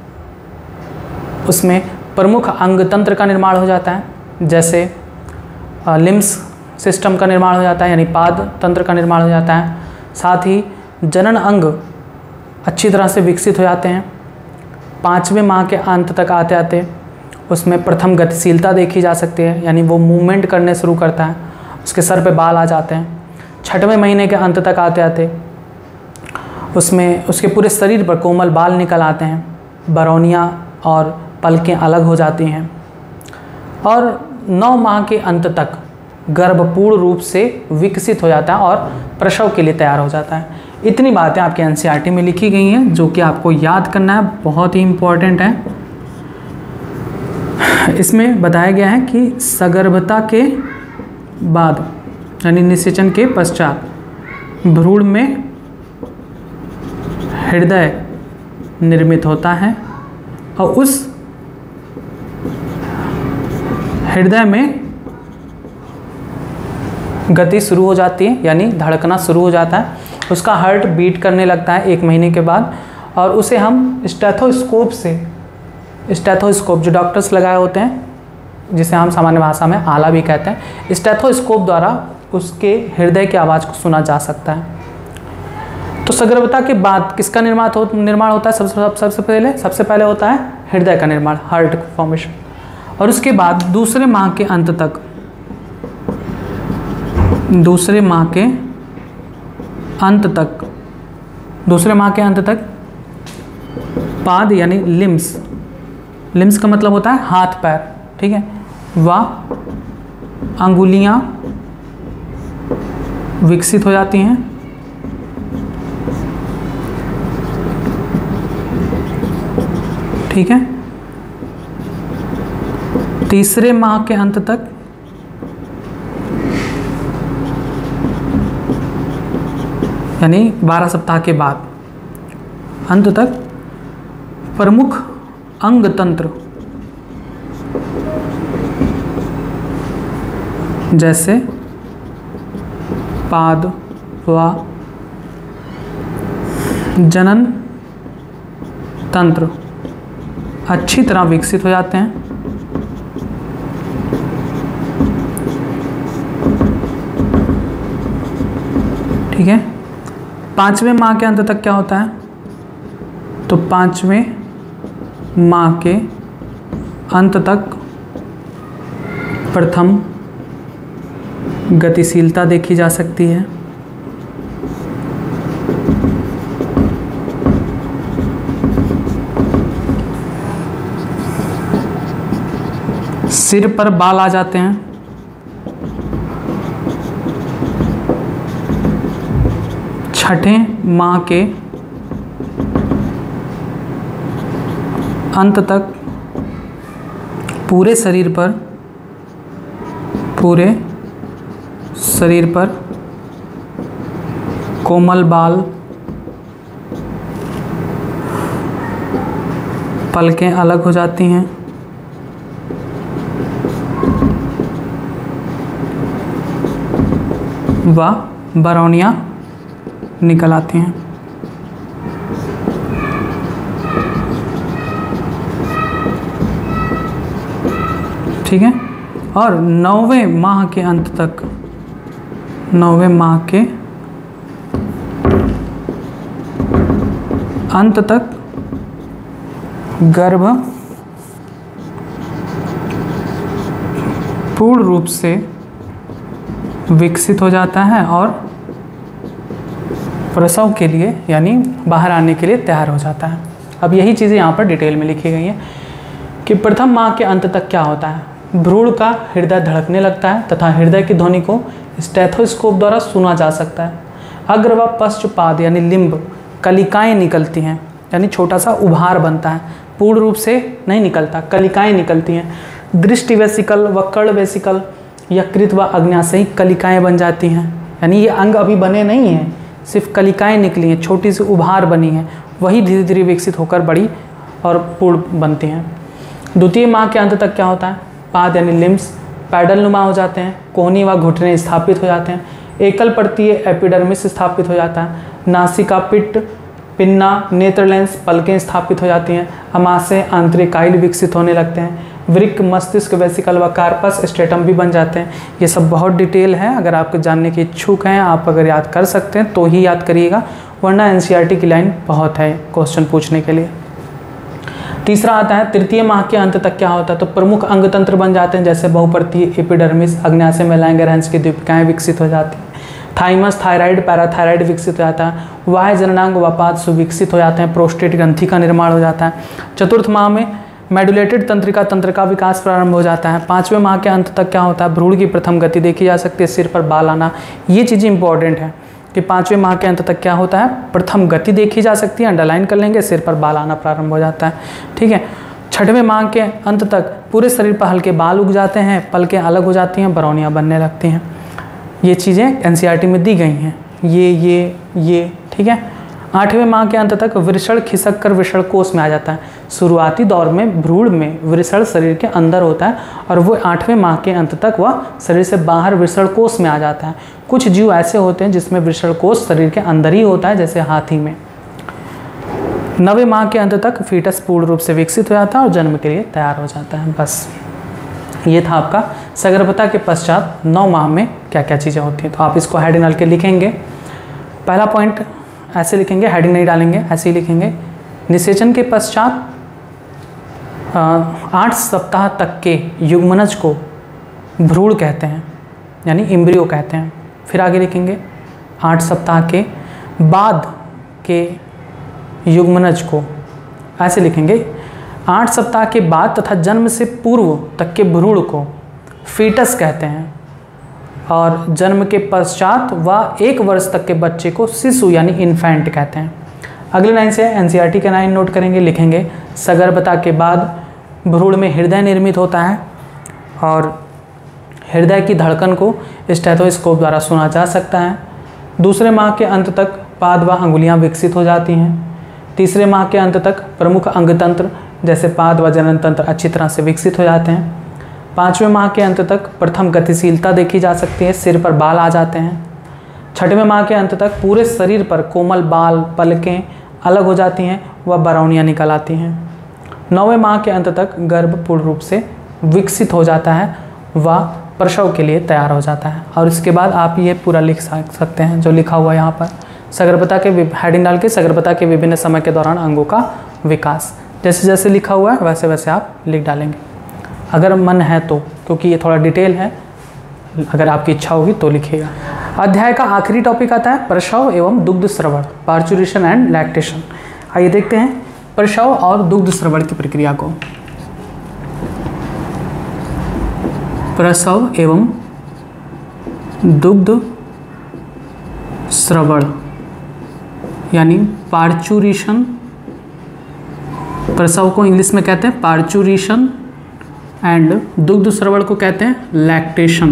A: उसमें प्रमुख अंग तंत्र का निर्माण हो जाता है, जैसे लिम्स सिस्टम का निर्माण हो जाता है, यानी पाद तंत्र का निर्माण हो जाता है। साथ ही जनन अंग अच्छी तरह से विकसित हो जाते हैं। पाँचवें माह के अंत तक आते आते उसमें प्रथम गतिशीलता देखी जा सकती है, यानी वो मूवमेंट करने शुरू करता है, उसके सर पे बाल आ जाते हैं। छठवें महीने के अंत तक आते आते उसमें उसके पूरे शरीर पर कोमल बाल निकल आते हैं, बरौनियाँ और पलकें अलग हो जाती हैं, और नौ माह के अंत तक गर्भ पूर्ण रूप से विकसित हो जाता है और प्रसव के लिए तैयार हो जाता है। इतनी बातें आपके एनसीईआरटी में लिखी गई हैं, जो कि आपको याद करना है, बहुत ही इम्पोर्टेंट है। इसमें बताया गया है कि सगर्भता के बाद यानी निषेचन के पश्चात भ्रूण में हृदय निर्मित होता है, और उस हृदय में गति शुरू हो जाती है, यानी धड़कना शुरू हो जाता है, उसका हार्ट बीट करने लगता है एक महीने के बाद, और उसे हम स्टेथोस्कोप से, स्टेथोस्कोप जो डॉक्टर्स लगाए होते हैं, जिसे हम सामान्य भाषा में आला भी कहते हैं, स्टेथोस्कोप द्वारा उसके हृदय की आवाज़ को सुना जा सकता है। तो सगर्भता के बाद किसका निर्माण हो निर्माण होता है? सबसे सबसे पहले सबसे पहले होता है हृदय का निर्माण, हार्ट फॉर्मेशन, और उसके बाद दूसरे माह के अंत तक दूसरे माह के अंत तक दूसरे माह के अंत तक पाद यानी लिम्स, लिम्स का मतलब होता है हाथ पैर, ठीक है, व अंगुलियां विकसित हो जाती हैं, ठीक है। तीसरे माह के अंत तक यानी बारह सप्ताह के बाद अंत तक प्रमुख अंग तंत्र जैसे पाद व जनन तंत्र अच्छी तरह विकसित हो जाते हैं, ठीक है। पाँचवें माह के अंत तक क्या होता है? तो पाँचवें माह के अंत तक प्रथम गतिशीलता देखी जा सकती है। सिर पर बाल आ जाते हैं। छठे माह के अंत तक पूरे शरीर पर पूरे शरीर पर कोमल बाल, पलकें अलग हो जाती हैं। व बरौनियाँ निकल आती हैं। ठीक है। और नौवें माह के अंत तक नौवें माह के अंत तक गर्भ पूर्ण रूप से विकसित हो जाता है और प्रसव के लिए यानी बाहर आने के लिए तैयार हो जाता है। अब यही चीज़ें यहाँ पर डिटेल में लिखी गई हैं कि प्रथम माह के अंत तक क्या होता है। भ्रूण का हृदय धड़कने लगता है तथा हृदय की ध्वनि को स्टेथोस्कोप द्वारा सुना जा सकता है। अग्र व पश्चपाद यानी लिम्ब कलिकाएँ निकलती हैं, यानी छोटा सा उभार बनता है, पूर्ण रूप से नहीं निकलता, कलिकाएँ निकलती हैं। दृष्टि वेसिकल व कर्ण वेसिकल यकृत व अग्न्याशयी कलिकाएँ बन जाती हैं, यानी ये अंग अभी बने नहीं हैं, सिर्फ कलिकाएँ निकली हैं, छोटी सी उभार बनी है, वही धीरे धीरे विकसित होकर बड़ी और पूर्ण बनती हैं। द्वितीय माह के अंत तक क्या होता है। पाद यानी लिम्स पैडल नुमा हो जाते हैं, कोहनी व घुटने स्थापित हो जाते हैं, एकल परतीय एपिडर्मिस स्थापित हो जाता है, नासिका पिट्ट पिन्ना नेत्र लेंस पलकें स्थापित हो जाती हैं, अमाशय आंतरिक आइल विकसित होने लगते हैं, वृक्क मस्तिष्क वेसिकल व कार्पस स्ट्रेटम भी बन जाते हैं। ये सब बहुत डिटेल है, अगर आपको जानने के इच्छुक हैं, आप अगर याद कर सकते हैं तो ही याद करिएगा, वरना एनसीईआरटी की लाइन बहुत है क्वेश्चन पूछने के लिए। तीसरा आता है तृतीय माह के अंत तक क्या होता है। तो प्रमुख अंग तंत्र बन जाते हैं, जैसे बहुपर्तीय एपिडर्मिस, अग्न्याशय में लैंगरहैंस की दीपिकाएँ विकसित हो जाती हैं, थाइमस थायराइड पैराथायराइड विकसित हो जाता है, वाह्य जननांग वपाद सुविकसित हो जाते हैं, प्रोस्टेट ग्रंथि का निर्माण हो जाता है। चतुर्थ माह में मेडुलेटेड तंत्रिका तंत्र का विकास प्रारंभ हो जाता है। पाँचवें माह के अंत तक क्या होता है। भ्रूण की प्रथम गति देखी जा सकती है, सिर पर बाल आना, ये चीज़ें इंपॉर्टेंट है कि पाँचवें माह के अंत तक क्या होता है, प्रथम गति देखी जा सकती है, अंडरलाइन कर लेंगे, सिर पर बाल आना प्रारंभ हो जाता है। ठीक है। छठवें माह के अंत तक पूरे शरीर पर हल्के बाल उग जाते हैं, पलकें अलग हो जाती हैं, बरौनियाँ बनने लगती हैं। ये चीज़ें एनसीईआरटी में दी गई हैं, ये ये ये ठीक है। आठवें माह के अंत तक वृषण खिसक कर वृषण कोष में आ जाता है। शुरुआती दौर में भ्रूण में वृषण शरीर के अंदर होता है और वो आठवें माह के अंत तक वह शरीर से बाहर वृषण कोष में आ जाता है। कुछ जीव ऐसे होते हैं जिसमें वृषण कोष शरीर के अंदर ही होता है, जैसे हाथी में। नवे माह के अंत तक फीटस पूर्ण रूप से विकसित हो जाता है और जन्म के लिए तैयार हो जाता है। बस ये था आपका सगर्भता के पश्चात नौ माह में क्या क्या चीज़ें होती हैं। तो आप इसको हेडिंग डाल के लिखेंगे। पहला पॉइंट ऐसे लिखेंगे, हेडिंग नहीं डालेंगे, ऐसे ही लिखेंगे। निषेचन के पश्चात आठ सप्ताह तक के युग्मनज को भ्रूण कहते हैं, यानी इम्ब्रियो कहते हैं। फिर आगे लिखेंगे आठ सप्ताह के बाद के युग्मनज को ऐसे लिखेंगे। आठ सप्ताह के बाद तथा जन्म से पूर्व तक के भ्रूण को फीटस कहते हैं और जन्म के पश्चात व एक वर्ष तक के बच्चे को शिशु यानी इन्फेंट कहते हैं। अगले लाइन से एनसीईआरटी के लाइन नोट करेंगे, लिखेंगे सगर्भता के बाद भ्रूण में हृदय निर्मित होता है और हृदय की धड़कन को स्टेथोस्कोप द्वारा सुना जा सकता है। दूसरे माह के अंत तक पाद व अंगुलियां विकसित हो जाती हैं। तीसरे माह के अंत तक प्रमुख अंगतंत्र जैसे पाद व जनन तंत्र अच्छी तरह से विकसित हो जाते हैं। पाँचवें माह के अंत तक प्रथम गतिशीलता देखी जा सकती है, सिर पर बाल आ जाते हैं। छठवें माह के अंत तक पूरे शरीर पर कोमल बाल पलकें अलग हो जाती हैं व बरौनियाँ निकल आती हैं। नौवें माह के अंत तक गर्भ पूर्ण रूप से विकसित हो जाता है व प्रसव के लिए तैयार हो जाता है। और इसके बाद आप ये पूरा लिख सकते हैं जो लिखा हुआ है यहाँ पर, सगर्भता के हेडिंग डाल के सगर्भता के विभिन्न समय के दौरान अंगों का विकास, जैसे जैसे लिखा हुआ है वैसे वैसे आप लिख डालेंगे अगर मन है तो। क्योंकि ये थोड़ा डिटेल है, अगर आपकी इच्छा होगी तो लिखिएगा। अध्याय का आखिरी टॉपिक आता है प्रसव एवं दुग्ध स्रवण, पार्चुरेशन एंड लैक्टेशन। आइए देखते हैं प्रसव और दुग्ध स्रवण की प्रक्रिया को। प्रसव एवं दुग्ध स्रवण यानी पार्चुरेशन, प्रसव को इंग्लिश में कहते हैं पार्चुरेशन एंड दुग्ध स्रवण को कहते हैं लैक्टेशन।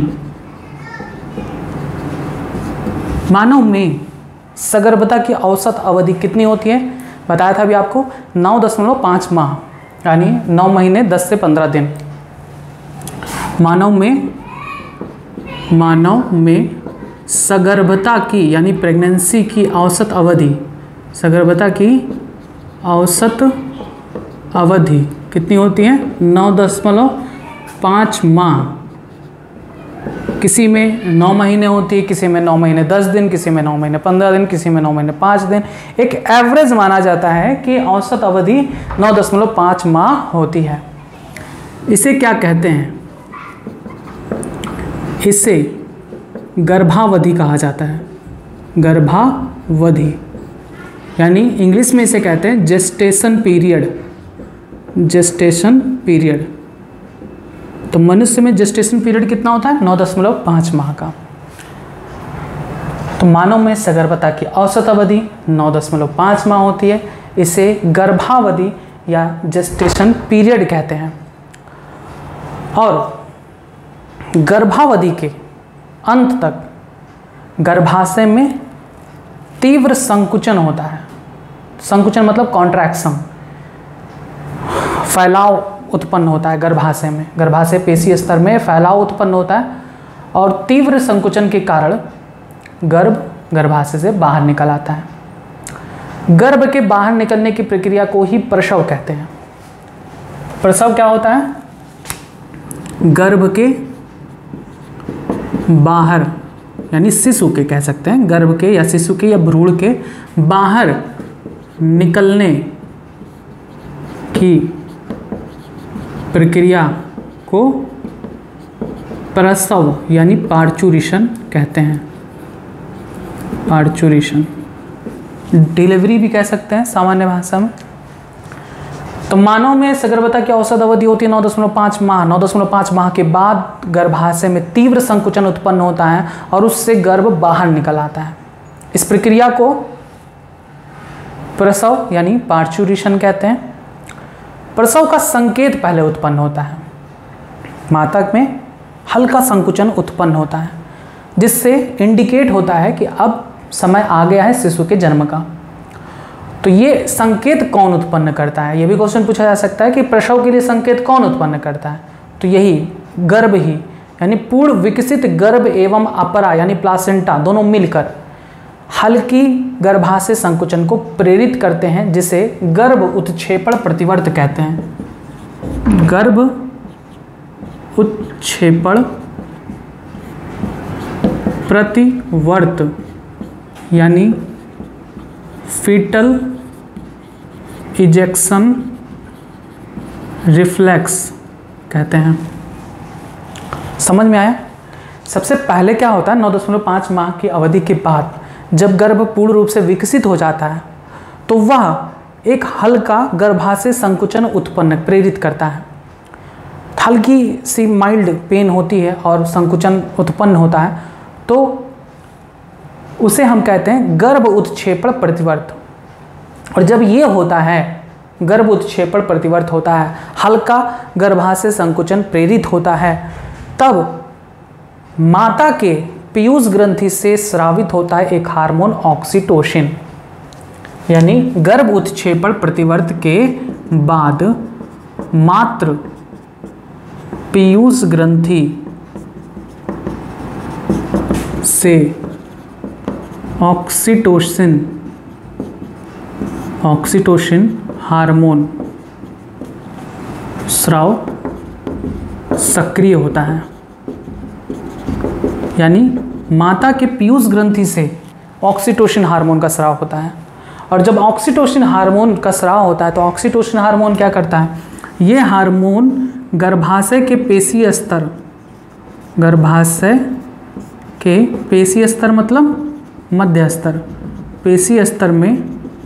A: मानव में सगर्भता की औसत अवधि कितनी होती है? बताया था अभी आपको, नौ दशमलव पाँच माह यानी नौ महीने दस से पंद्रह दिन। मानव में मानव में सगर्भता की यानी प्रेगनेंसी की औसत अवधि, सगर्भता की औसत अवधि कितनी होती है? नौ दशमलव पाँच माह। किसी में नौ महीने होती है, किसी में नौ महीने दस दिन, किसी में नौ महीने पंद्रह दिन, किसी में नौ महीने पाँच दिन। एक एवरेज माना जाता है कि औसत अवधि नौ दशमलव पाँच माह होती है। इसे क्या कहते हैं? इसे गर्भावधि कहा जाता है। गर्भावधि यानी इंग्लिश में इसे कहते हैं जेस्टेशन पीरियड। जेस्टेशन पीरियड, तो मनुष्य में जेस्टेशन पीरियड कितना होता है? नौ दशमलव पाँच माह का। तो मानव में सगर्भता की औसत अवधि नौ दशमलव पाँच माह होती है। इसे गर्भावधि या जेस्टेशन पीरियड कहते हैं। और गर्भावधि के अंत तक गर्भाशय में तीव्र संकुचन होता है। संकुचन मतलब कॉन्ट्रैक्शन, फैलाव उत्पन्न होता है गर्भाशय में। गर्भाशय पेशी स्तर में फैलाव उत्पन्न होता है और तीव्र संकुचन के कारण गर्भ गर्भाशय से बाहर निकल आता है। गर्भ के बाहर निकलने की प्रक्रिया को ही प्रसव कहते हैं। प्रसव क्या होता है? गर्भ के बाहर यानी शिशु के कह सकते हैं, गर्भ के या शिशु के या भ्रूण के बाहर निकलने की प्रक्रिया को प्रसव यानी पार्चुरेशन कहते हैं। पार्चुरेशन, डिलीवरी भी कह सकते हैं सामान्य भाषा में। तो मानव में सगर्भता की औसत अवधि होती है नौ दशमलव पाँच माह। नौ दशमलव पाँच माह के बाद गर्भाशय में तीव्र संकुचन उत्पन्न होता है और उससे गर्भ बाहर निकल आता है। इस प्रक्रिया को प्रसव यानी पार्चुरेशन कहते हैं। प्रसव का संकेत पहले उत्पन्न होता है। माता में हल्का संकुचन उत्पन्न होता है जिससे इंडिकेट होता है कि अब समय आ गया है शिशु के जन्म का। तो ये संकेत कौन उत्पन्न करता है? ये भी क्वेश्चन पूछा जा सकता है कि प्रसव के लिए संकेत कौन उत्पन्न करता है? तो यही गर्भ ही यानी पूर्ण विकसित गर्भ एवं अपरा यानी प्लासेंटा दोनों मिलकर हल्की गर्भाशय संकुचन को प्रेरित करते हैं, जिसे गर्भ उत्क्षेपण प्रतिवर्त कहते हैं। गर्भ उत्क्षेपण प्रतिवर्त यानी फीटल इजेक्शन रिफ्लेक्स कहते हैं। समझ में आया? सबसे पहले क्या होता है, नौ दशमलव पाँच माह की अवधि के बाद जब गर्भ पूर्ण रूप से विकसित हो जाता है तो वह एक हल्का गर्भाशय संकुचन उत्पन्न प्रेरित करता है। हल्की सी माइल्ड पेन होती है और संकुचन उत्पन्न होता है, तो उसे हम कहते हैं गर्भ उत्क्षेपण प्रतिवर्त। और जब ये होता है, गर्भ उत्क्षेपण प्रतिवर्त होता है, हल्का गर्भाशय संकुचन प्रेरित होता है, तब माता के पीयूष ग्रंथि से स्रावित होता है एक हार्मोन ऑक्सीटोसिन। यानी गर्भ उत्क्षेपण प्रतिवर्त के बाद मात्र पीयूष ग्रंथि से ऑक्सीटोसिन ऑक्सीटोसिन हार्मोन स्राव सक्रिय होता है। यानी माता के पीयूष ग्रंथि से ऑक्सीटोसिन हार्मोन का स्राव होता है। और जब ऑक्सीटोसिन हार्मोन का स्राव होता है तो ऑक्सीटोसिन हार्मोन क्या करता है? ये हार्मोन गर्भाशय के पेशीय स्तर गर्भाशय के पेशी स्तर मतलब मध्य स्तर, पेशी स्तर में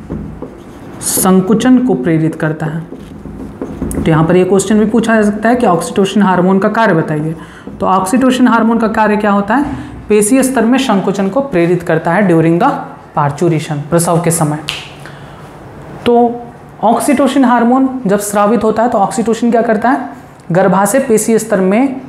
A: संकुचन को प्रेरित करता है। तो यहाँ पर ये क्वेश्चन भी पूछा जा सकता है कि ऑक्सीटोसिन हार्मोन का कार्य बताइए। तो ऑक्सीटोसिन हार्मोन का कार्य क्या होता है? पेशी स्तर में संकुचन को प्रेरित करता है ड्यूरिंग द पार्चुरेशन, प्रसव के समय। तो ऑक्सीटोसिन हार्मोन जब स्रावित होता है तो ऑक्सीटोसिन क्या करता है? गर्भाशय पेशी स्तर में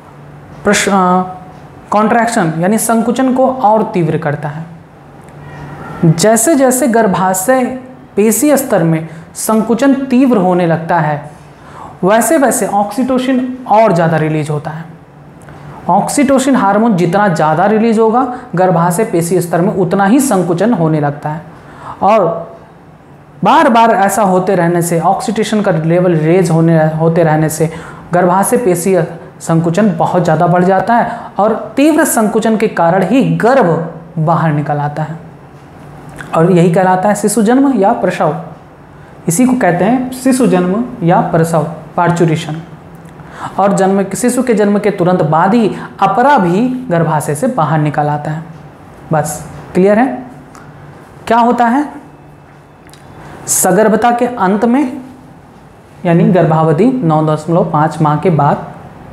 A: कॉन्ट्रैक्शन यानी संकुचन को और तीव्र करता है। जैसे जैसे गर्भाशय पेशी स्तर में संकुचन तीव्र होने लगता है वैसे वैसे ऑक्सीटोसिन और ज़्यादा रिलीज होता है। ऑक्सीटोसिन हार्मोन जितना ज़्यादा रिलीज होगा गर्भाशय पेशी स्तर में उतना ही संकुचन होने लगता है, और बार बार ऐसा होते रहने से, ऑक्सीटोसिन का लेवल रेज होने होते रहने से गर्भाशय पेशी संकुचन बहुत ज़्यादा बढ़ जाता है और तीव्र संकुचन के कारण ही गर्भ बाहर निकल आता है, और यही कहलाता है शिशु जन्म या प्रसव। इसी को कहते हैं शिशु जन्म या प्रसव, पार्चुरेशन। और जन्म शिशु के जन्म के तुरंत बाद ही अपरा भी गर्भाशय से बाहर निकल आता है। बस क्लियर है? क्या होता है? सगर्भता के अंत में यानी गर्भावधि नौ दशमलव पाँच माह के बाद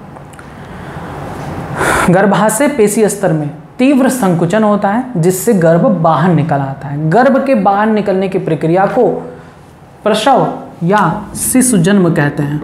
A: गर्भाशय पेशी स्तर में तीव्र संकुचन होता है जिससे गर्भ बाहर निकल आता है। गर्भ के बाहर निकलने की प्रक्रिया को प्रसव या शिशु जन्म कहते हैं,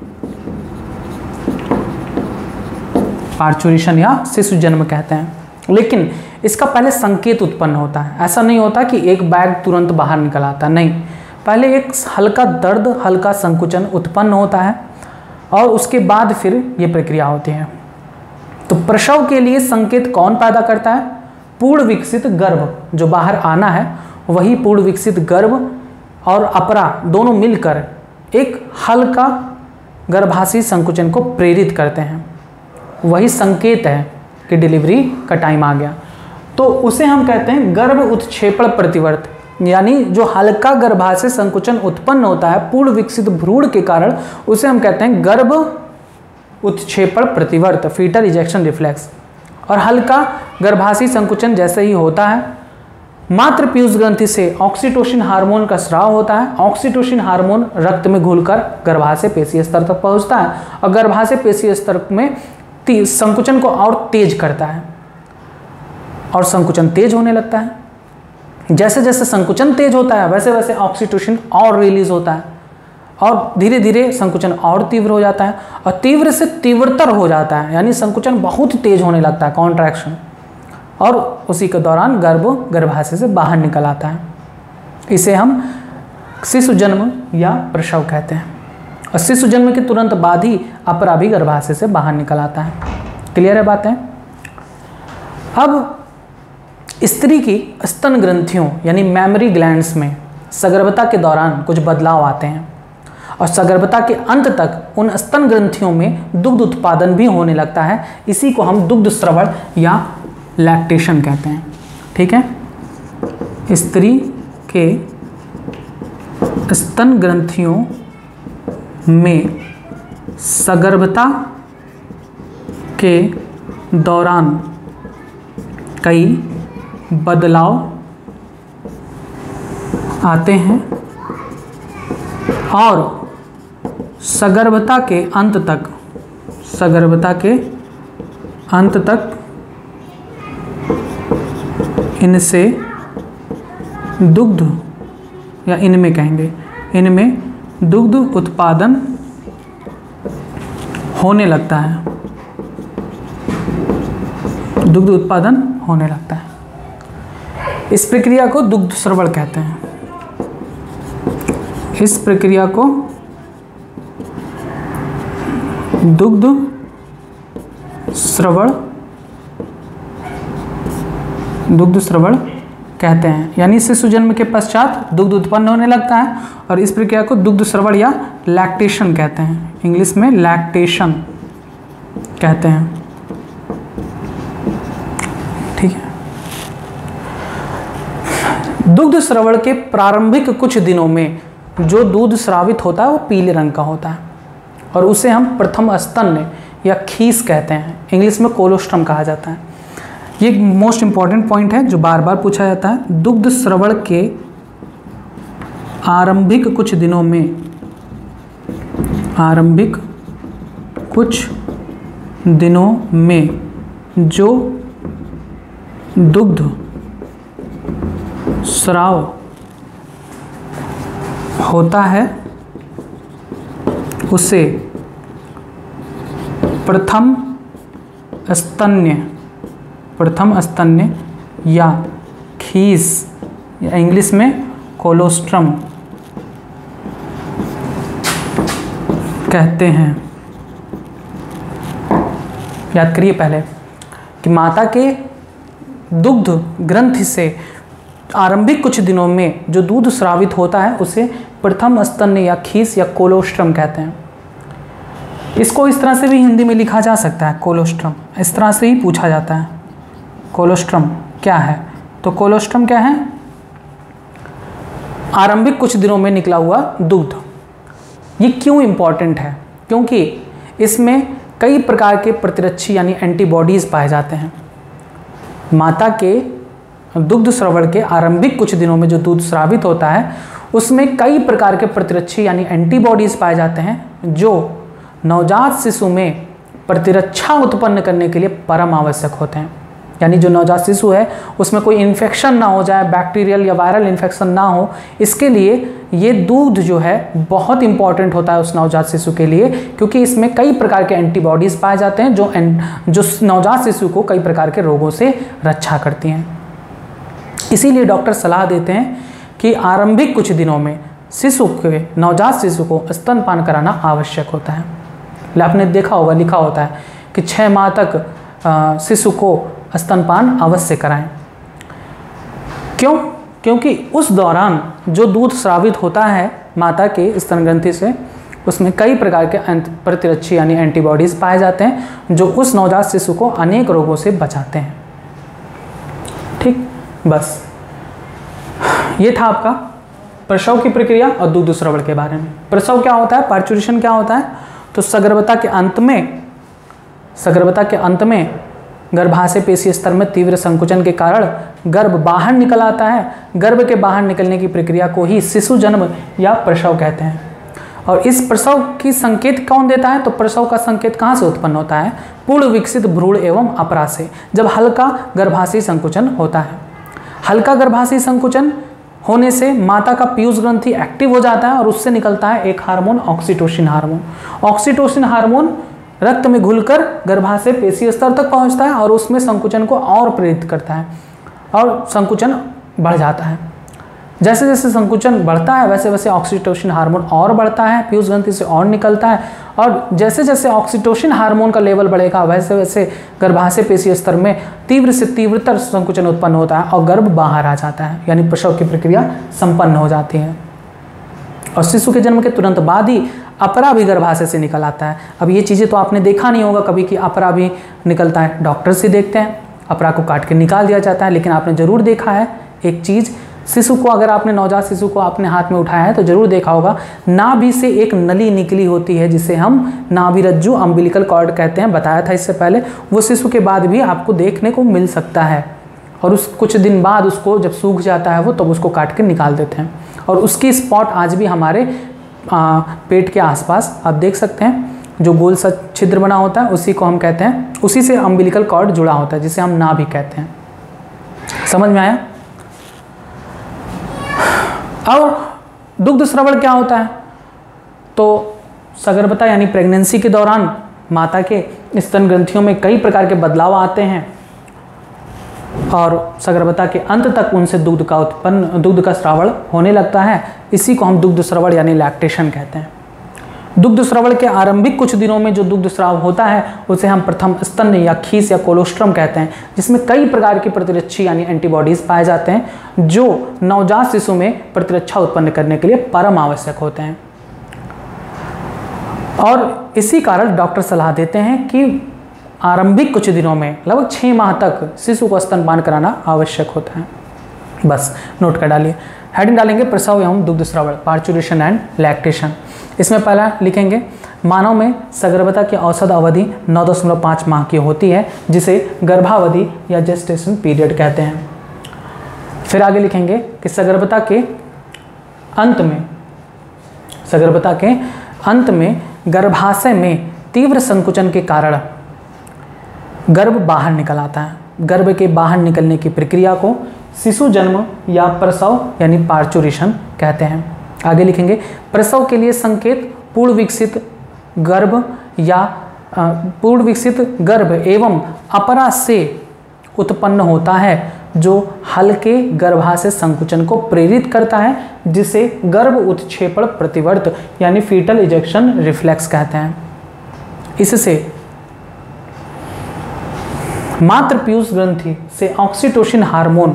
A: पार्चुरेशन या शिशु जन्म कहते हैं। लेकिन इसका पहले संकेत उत्पन्न होता है। ऐसा नहीं होता कि एक बैग तुरंत बाहर निकल आता, नहीं, पहले एक हल्का दर्द, हल्का संकुचन उत्पन्न होता है और उसके बाद फिर ये प्रक्रिया होती है। तो प्रसव के लिए संकेत कौन पैदा करता है? पूर्ण विकसित गर्भ जो बाहर आना है, वही पूर्ण विकसित गर्भ और अपरा दोनों मिलकर एक हल्का गर्भाशयी संकुचन को प्रेरित करते हैं। वही संकेत है कि डिलीवरी का टाइम आ गया। तो उसे हम कहते हैं गर्भ उत्क्षेपण प्रतिवर्त, यानी जो हल्का गर्भाशय संकुचन उत्पन्न होता है पूर्ण विकसित भ्रूण के कारण, उसे हम कहते हैं गर्भ उत्क्षेपण प्रतिवर्त, फीटल इजेक्शन रिफ्लेक्स। और हल्का गर्भाशयी संकुचन जैसे ही होता है मात्र पीयूष ग्रंथि से ऑक्सीटोसिन हार्मोन का स्राव होता है। ऑक्सीटोसिन हार्मोन रक्त में घुलकर गर्भाशय पेशी स्तर तक पहुंचता है और गर्भाशय पेशी स्तर में संकुचन को और तेज करता है और संकुचन तेज होने लगता है। जैसे जैसे संकुचन तेज होता है वैसे वैसे ऑक्सीटोसिन और रिलीज होता है और धीरे धीरे संकुचन और तीव्र हो जाता है और तीव्र से तीव्रतर हो जाता है, यानी संकुचन बहुत तेज होने लगता है, कॉन्ट्रैक्शन, और उसी के दौरान गर्भ गर्भाशय से बाहर निकल आता है। इसे हम शिशु जन्म या प्रसव कहते हैं। और शिशु जन्म के तुरंत बाद ही अपरा भी गर्भाशय से बाहर निकल आता है। क्लियर है बातें? अब स्त्री की स्तन ग्रंथियों यानी मैमरी ग्लैंड्स में सगर्भता के दौरान कुछ बदलाव आते हैं और सगर्भता के अंत तक उन स्तन ग्रंथियों में दुग्ध उत्पादन भी होने लगता है। इसी को हम दुग्ध स्रवण या लैक्टेशन कहते हैं। ठीक है? स्त्री के स्तन ग्रंथियों में सगर्भता के दौरान कई बदलाव आते हैं और सगर्भता के अंत तक सगर्भता के अंत तक इनसे दुग्ध या इनमें कहेंगे इनमें दुग्ध उत्पादन होने लगता है दुग्ध उत्पादन होने लगता है। इस प्रक्रिया को दुग्ध स्रवण कहते हैं। इस प्रक्रिया को दुग्ध स्रवण दुग्ध स्रवण कहते हैं, यानी शिशु जन्म के पश्चात दुग्ध उत्पन्न होने लगता है और इस प्रक्रिया को दुग्ध स्रवण या लैक्टेशन कहते हैं। इंग्लिश में लैक्टेशन कहते हैं। ठीक है? दुग्ध स्रवण के प्रारंभिक कुछ दिनों में जो दूध स्रावित होता है वो पीले रंग का होता है और उसे हम प्रथम स्तन या खीस कहते हैं, इंग्लिश में कोलोस्ट्रम कहा जाता है। ये एक मोस्ट इंपॉर्टेंट पॉइंट है जो बार बार पूछा जाता है। दुग्ध स्रवण के आरंभिक कुछ दिनों में आरंभिक कुछ दिनों में जो दुग्ध स्राव होता है उसे प्रथम स्तन्य प्रथम स्तन्य या खीस या इंग्लिश में कोलोस्ट्रम कहते हैं। याद करिए पहले कि माता के दुग्ध ग्रंथि से आरंभिक कुछ दिनों में जो दूध स्रावित होता है उसे प्रथम स्तन्य या खीस या कोलोस्ट्रम कहते हैं। इसको इस तरह से भी हिंदी में लिखा जा सकता है, कोलोस्ट्रम, इस तरह से ही पूछा जाता है। कोलोस्ट्रम क्या है? तो कोलोस्ट्रम क्या है? आरंभिक कुछ दिनों में निकला हुआ दुग्ध। ये क्यों इंपॉर्टेंट है? क्योंकि इसमें कई प्रकार के प्रतिरक्षी यानी एंटीबॉडीज़ पाए जाते हैं। माता के दुग्ध स्रवण के आरंभिक कुछ दिनों में जो दूध स्रावित होता है उसमें कई प्रकार के प्रतिरक्षी यानी एंटीबॉडीज़ पाए जाते हैं जो नवजात शिशु में प्रतिरक्षा उत्पन्न करने के लिए परम आवश्यक होते हैं। यानी जो नवजात शिशु है उसमें कोई इन्फेक्शन ना हो जाए, बैक्टीरियल या वायरल इन्फेक्शन ना हो, इसके लिए ये दूध जो है बहुत इंपॉर्टेंट होता है उस नवजात शिशु के लिए, क्योंकि इसमें कई प्रकार के एंटीबॉडीज़ पाए जाते हैं जो जो नवजात शिशु को कई प्रकार के रोगों से रक्षा करती हैं। इसीलिए डॉक्टर सलाह देते हैं कि आरंभिक कुछ दिनों में शिशु के नवजात शिशु को स्तनपान कराना आवश्यक होता है। आपने देखा होगा, लिखा होता है कि छः माह तक शिशु को स्तनपान अवश्य कराएं। क्यों? क्योंकि उस दौरान जो दूध स्रावित होता है माता के स्तन ग्रंथि से उसमें कई प्रकार के प्रतिरक्षी यानी एंटीबॉडीज़ पाए जाते हैं जो उस नवजात शिशु को अनेक रोगों से बचाते हैं। ठीक, बस ये था आपका प्रसव की प्रक्रिया और दूध स्रवण के बारे में। प्रसव क्या होता है, पार्चुरेशन क्या होता है? तो सगर्भता के अंत में सगर्भता के अंत में गर्भाशय पेशी स्तर में तीव्र संकुचन के कारण गर्भ बाहर निकल आता है। गर्भ के बाहर निकलने की प्रक्रिया को ही शिशु जन्म या प्रसव कहते हैं। और इस प्रसव की संकेत कौन देता है? तो प्रसव का संकेत कहाँ से उत्पन्न होता है? पूर्ण विकसित भ्रूण एवं अपरा से, जब हल्का गर्भाशय संकुचन होता है। हल्का गर्भाशय संकुचन होने से माता का पीयूष ग्रंथि एक्टिव हो जाता है और उससे निकलता है एक hormone, oxytocin hormone. Oxytocin hormone रक्त में घुलकर गर्भाशय पेशी स्तर तक पहुंचता है और उसमें संकुचन को और प्रेरित करता है और संकुचन बढ़ जाता है। जैसे जैसे संकुचन बढ़ता है वैसे वैसे ऑक्सीटोसिन हार्मोन और बढ़ता है, पीयूष ग्रंथि से और निकलता है, और जैसे जैसे ऑक्सीटोसिन हार्मोन का लेवल बढ़ेगा वैसे वैसे गर्भाशय पेशी स्तर में तीव्र से तीव्रतर संकुचन उत्पन्न होता है और गर्भ बाहर आ जाता है, यानी प्रसव की प्रक्रिया संपन्न हो जाती है। और शिशु के जन्म के तुरंत बाद ही अपरा भी गर्भाशय से निकल आता है। अब ये चीज़ें तो आपने देखा नहीं होगा कभी कि अपरा भी निकलता है, डॉक्टर से देखते हैं, अपरा को काट के निकाल दिया जाता है। लेकिन आपने ज़रूर देखा है एक चीज़, शिशु को अगर आपने नवजात शिशु को अपने हाथ में उठाया है तो ज़रूर देखा होगा नाभि से एक नली निकली होती है जिसे हम नाभि रज्जु अम्बिलिकल कॉर्ड कहते हैं, बताया था इससे पहले। वो शिशु के बाद भी आपको देखने को मिल सकता है और उस कुछ दिन बाद उसको जब सूख जाता है वो तब तो उसको काट के निकाल देते हैं। और उसकी स्पॉट आज भी हमारे आ, पेट के आसपास आप देख सकते हैं, जो गोल सा छिद्र बना होता है उसी को हम कहते हैं, उसी से अम्बिलिकल कॉर्ड जुड़ा होता है जिसे हम नाभि कहते हैं। समझ में आया? और दुग्ध स्रवण क्या होता है? तो सगर्भता यानी प्रेगनेंसी के दौरान माता के स्तन ग्रंथियों में कई प्रकार के बदलाव आते हैं और सगर्भता के अंत तक उनसे दूध का उत्पन्न दुग्ध का स्रावण होने लगता है। इसी को हम दुग्ध स्रवण यानी लैक्टेशन कहते हैं। दुग्ध स्रवण के आरंभिक कुछ दिनों में जो दुग्ध स्राव होता है उसे हम प्रथम स्तन्य या खीस या कोलोस्ट्रम कहते हैं, जिसमें कई प्रकार की प्रतिरक्षी यानी एंटीबॉडीज पाए जाते हैं जो नवजात शिशु में प्रतिरक्षा उत्पन्न करने के लिए परम आवश्यक होते हैं। और इसी कारण डॉक्टर सलाह देते हैं कि आरंभिक कुछ दिनों में लगभग छः माह तक शिशु को स्तनपान कराना आवश्यक होता है। बस नोट कर डालिए। हेडिंग डालेंगे प्रसव एवं दुग्ध स्रावण, पार्चुरेशन एंड लैक्टेशन। इसमें पहला लिखेंगे मानव में सगर्भता की औसत अवधि नौ दशमलव पाँच माह की होती है, जिसे गर्भावधि या जेस्टेशन पीरियड कहते हैं। फिर आगे लिखेंगे कि सगर्भता के अंत में सगर्भता के अंत में गर्भाशय में तीव्र संकुचन के कारण गर्भ बाहर निकल आता है। गर्भ के बाहर निकलने की प्रक्रिया को शिशु जन्म या प्रसव यानी पार्चुरेशन कहते हैं। आगे लिखेंगे प्रसव के लिए संकेत पूर्ण विकसित गर्भ या पूर्ण विकसित गर्भ एवं अपरा से उत्पन्न होता है, जो हल्के गर्भाशय संकुचन को प्रेरित करता है, जिसे गर्भ उत्क्षेपण प्रतिवर्त यानी फीटल इजेक्शन रिफ्लेक्स कहते हैं। इससे मातृ पीयूष ग्रंथि से ऑक्सीटोसिन हार्मोन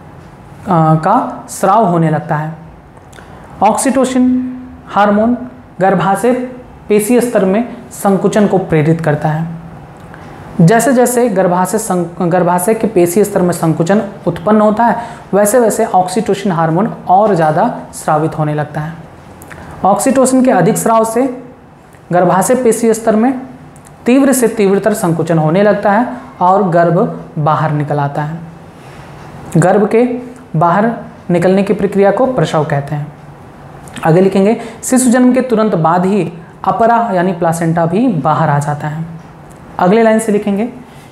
A: का स्राव होने लगता है। ऑक्सीटोसिन हार्मोन गर्भाशय पेशी स्तर में संकुचन को प्रेरित करता है। जैसे जैसे गर्भाशय गर्भाशय के पेशी स्तर में संकुचन उत्पन्न होता है, वैसे वैसे ऑक्सीटोसिन हार्मोन और ज़्यादा स्रावित होने लगता है। ऑक्सीटोसिन के अधिक स्राव से गर्भाशय पेशी स्तर में तीव्र से तीव्रतर संकुचन होने लगता है और गर्भ बाहर निकल आता है। गर्भ के बाहर निकलने की प्रक्रिया को प्रसव कहते हैं। आगे लिखेंगे शिशु जन्म के तुरंत बाद ही अपरा यानी प्लासेंटा भी बाहर आ जाता है। अगले लाइन से लिखेंगे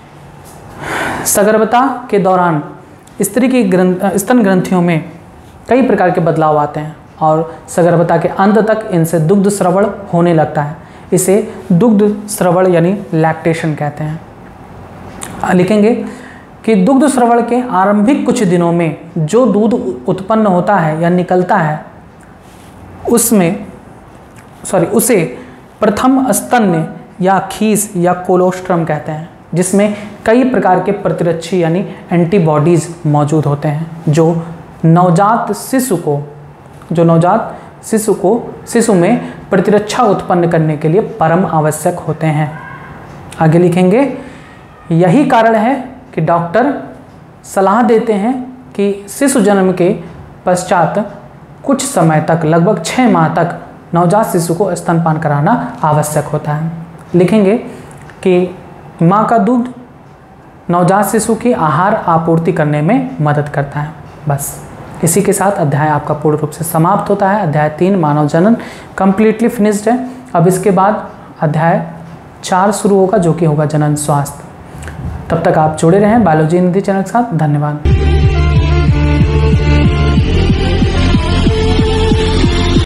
A: सगर्भता के दौरान स्त्री की ग्रंथ स्तन ग्रंथियों में कई प्रकार के बदलाव आते हैं और सगर्भता के अंत तक इनसे दुग्ध स्रवण होने लगता है। इसे दुग्ध स्रवण यानी लैक्टेशन कहते हैं। लिखेंगे कि दुग्ध स्रवण के आरंभिक कुछ दिनों में जो दूध उत्पन्न होता है या निकलता है, उसमें सॉरी उसे प्रथम स्तन्य या खीस या कोलोस्ट्रम कहते हैं, जिसमें कई प्रकार के प्रतिरक्षी यानी एंटीबॉडीज मौजूद होते हैं, जो नवजात शिशु को जो नवजात शिशु को शिशु में प्रतिरक्षा उत्पन्न करने के लिए परम आवश्यक होते हैं। आगे लिखेंगे यही कारण है कि डॉक्टर सलाह देते हैं कि शिशु जन्म के पश्चात कुछ समय तक लगभग छः माह तक नवजात शिशु को स्तनपान कराना आवश्यक होता है। लिखेंगे कि माँ का दूध नवजात शिशु की आहार आपूर्ति करने में मदद करता है। बस इसी के साथ अध्याय आपका पूर्ण रूप से समाप्त होता है। अध्याय तीन मानव जनन कंप्लीटली फिनिश्ड है। अब इसके बाद अध्याय चार शुरू होगा, जो कि होगा जनन स्वास्थ्य। तब तक आप जुड़े रहें बायोलॉजी हिंदी चैनल के साथ। धन्यवाद।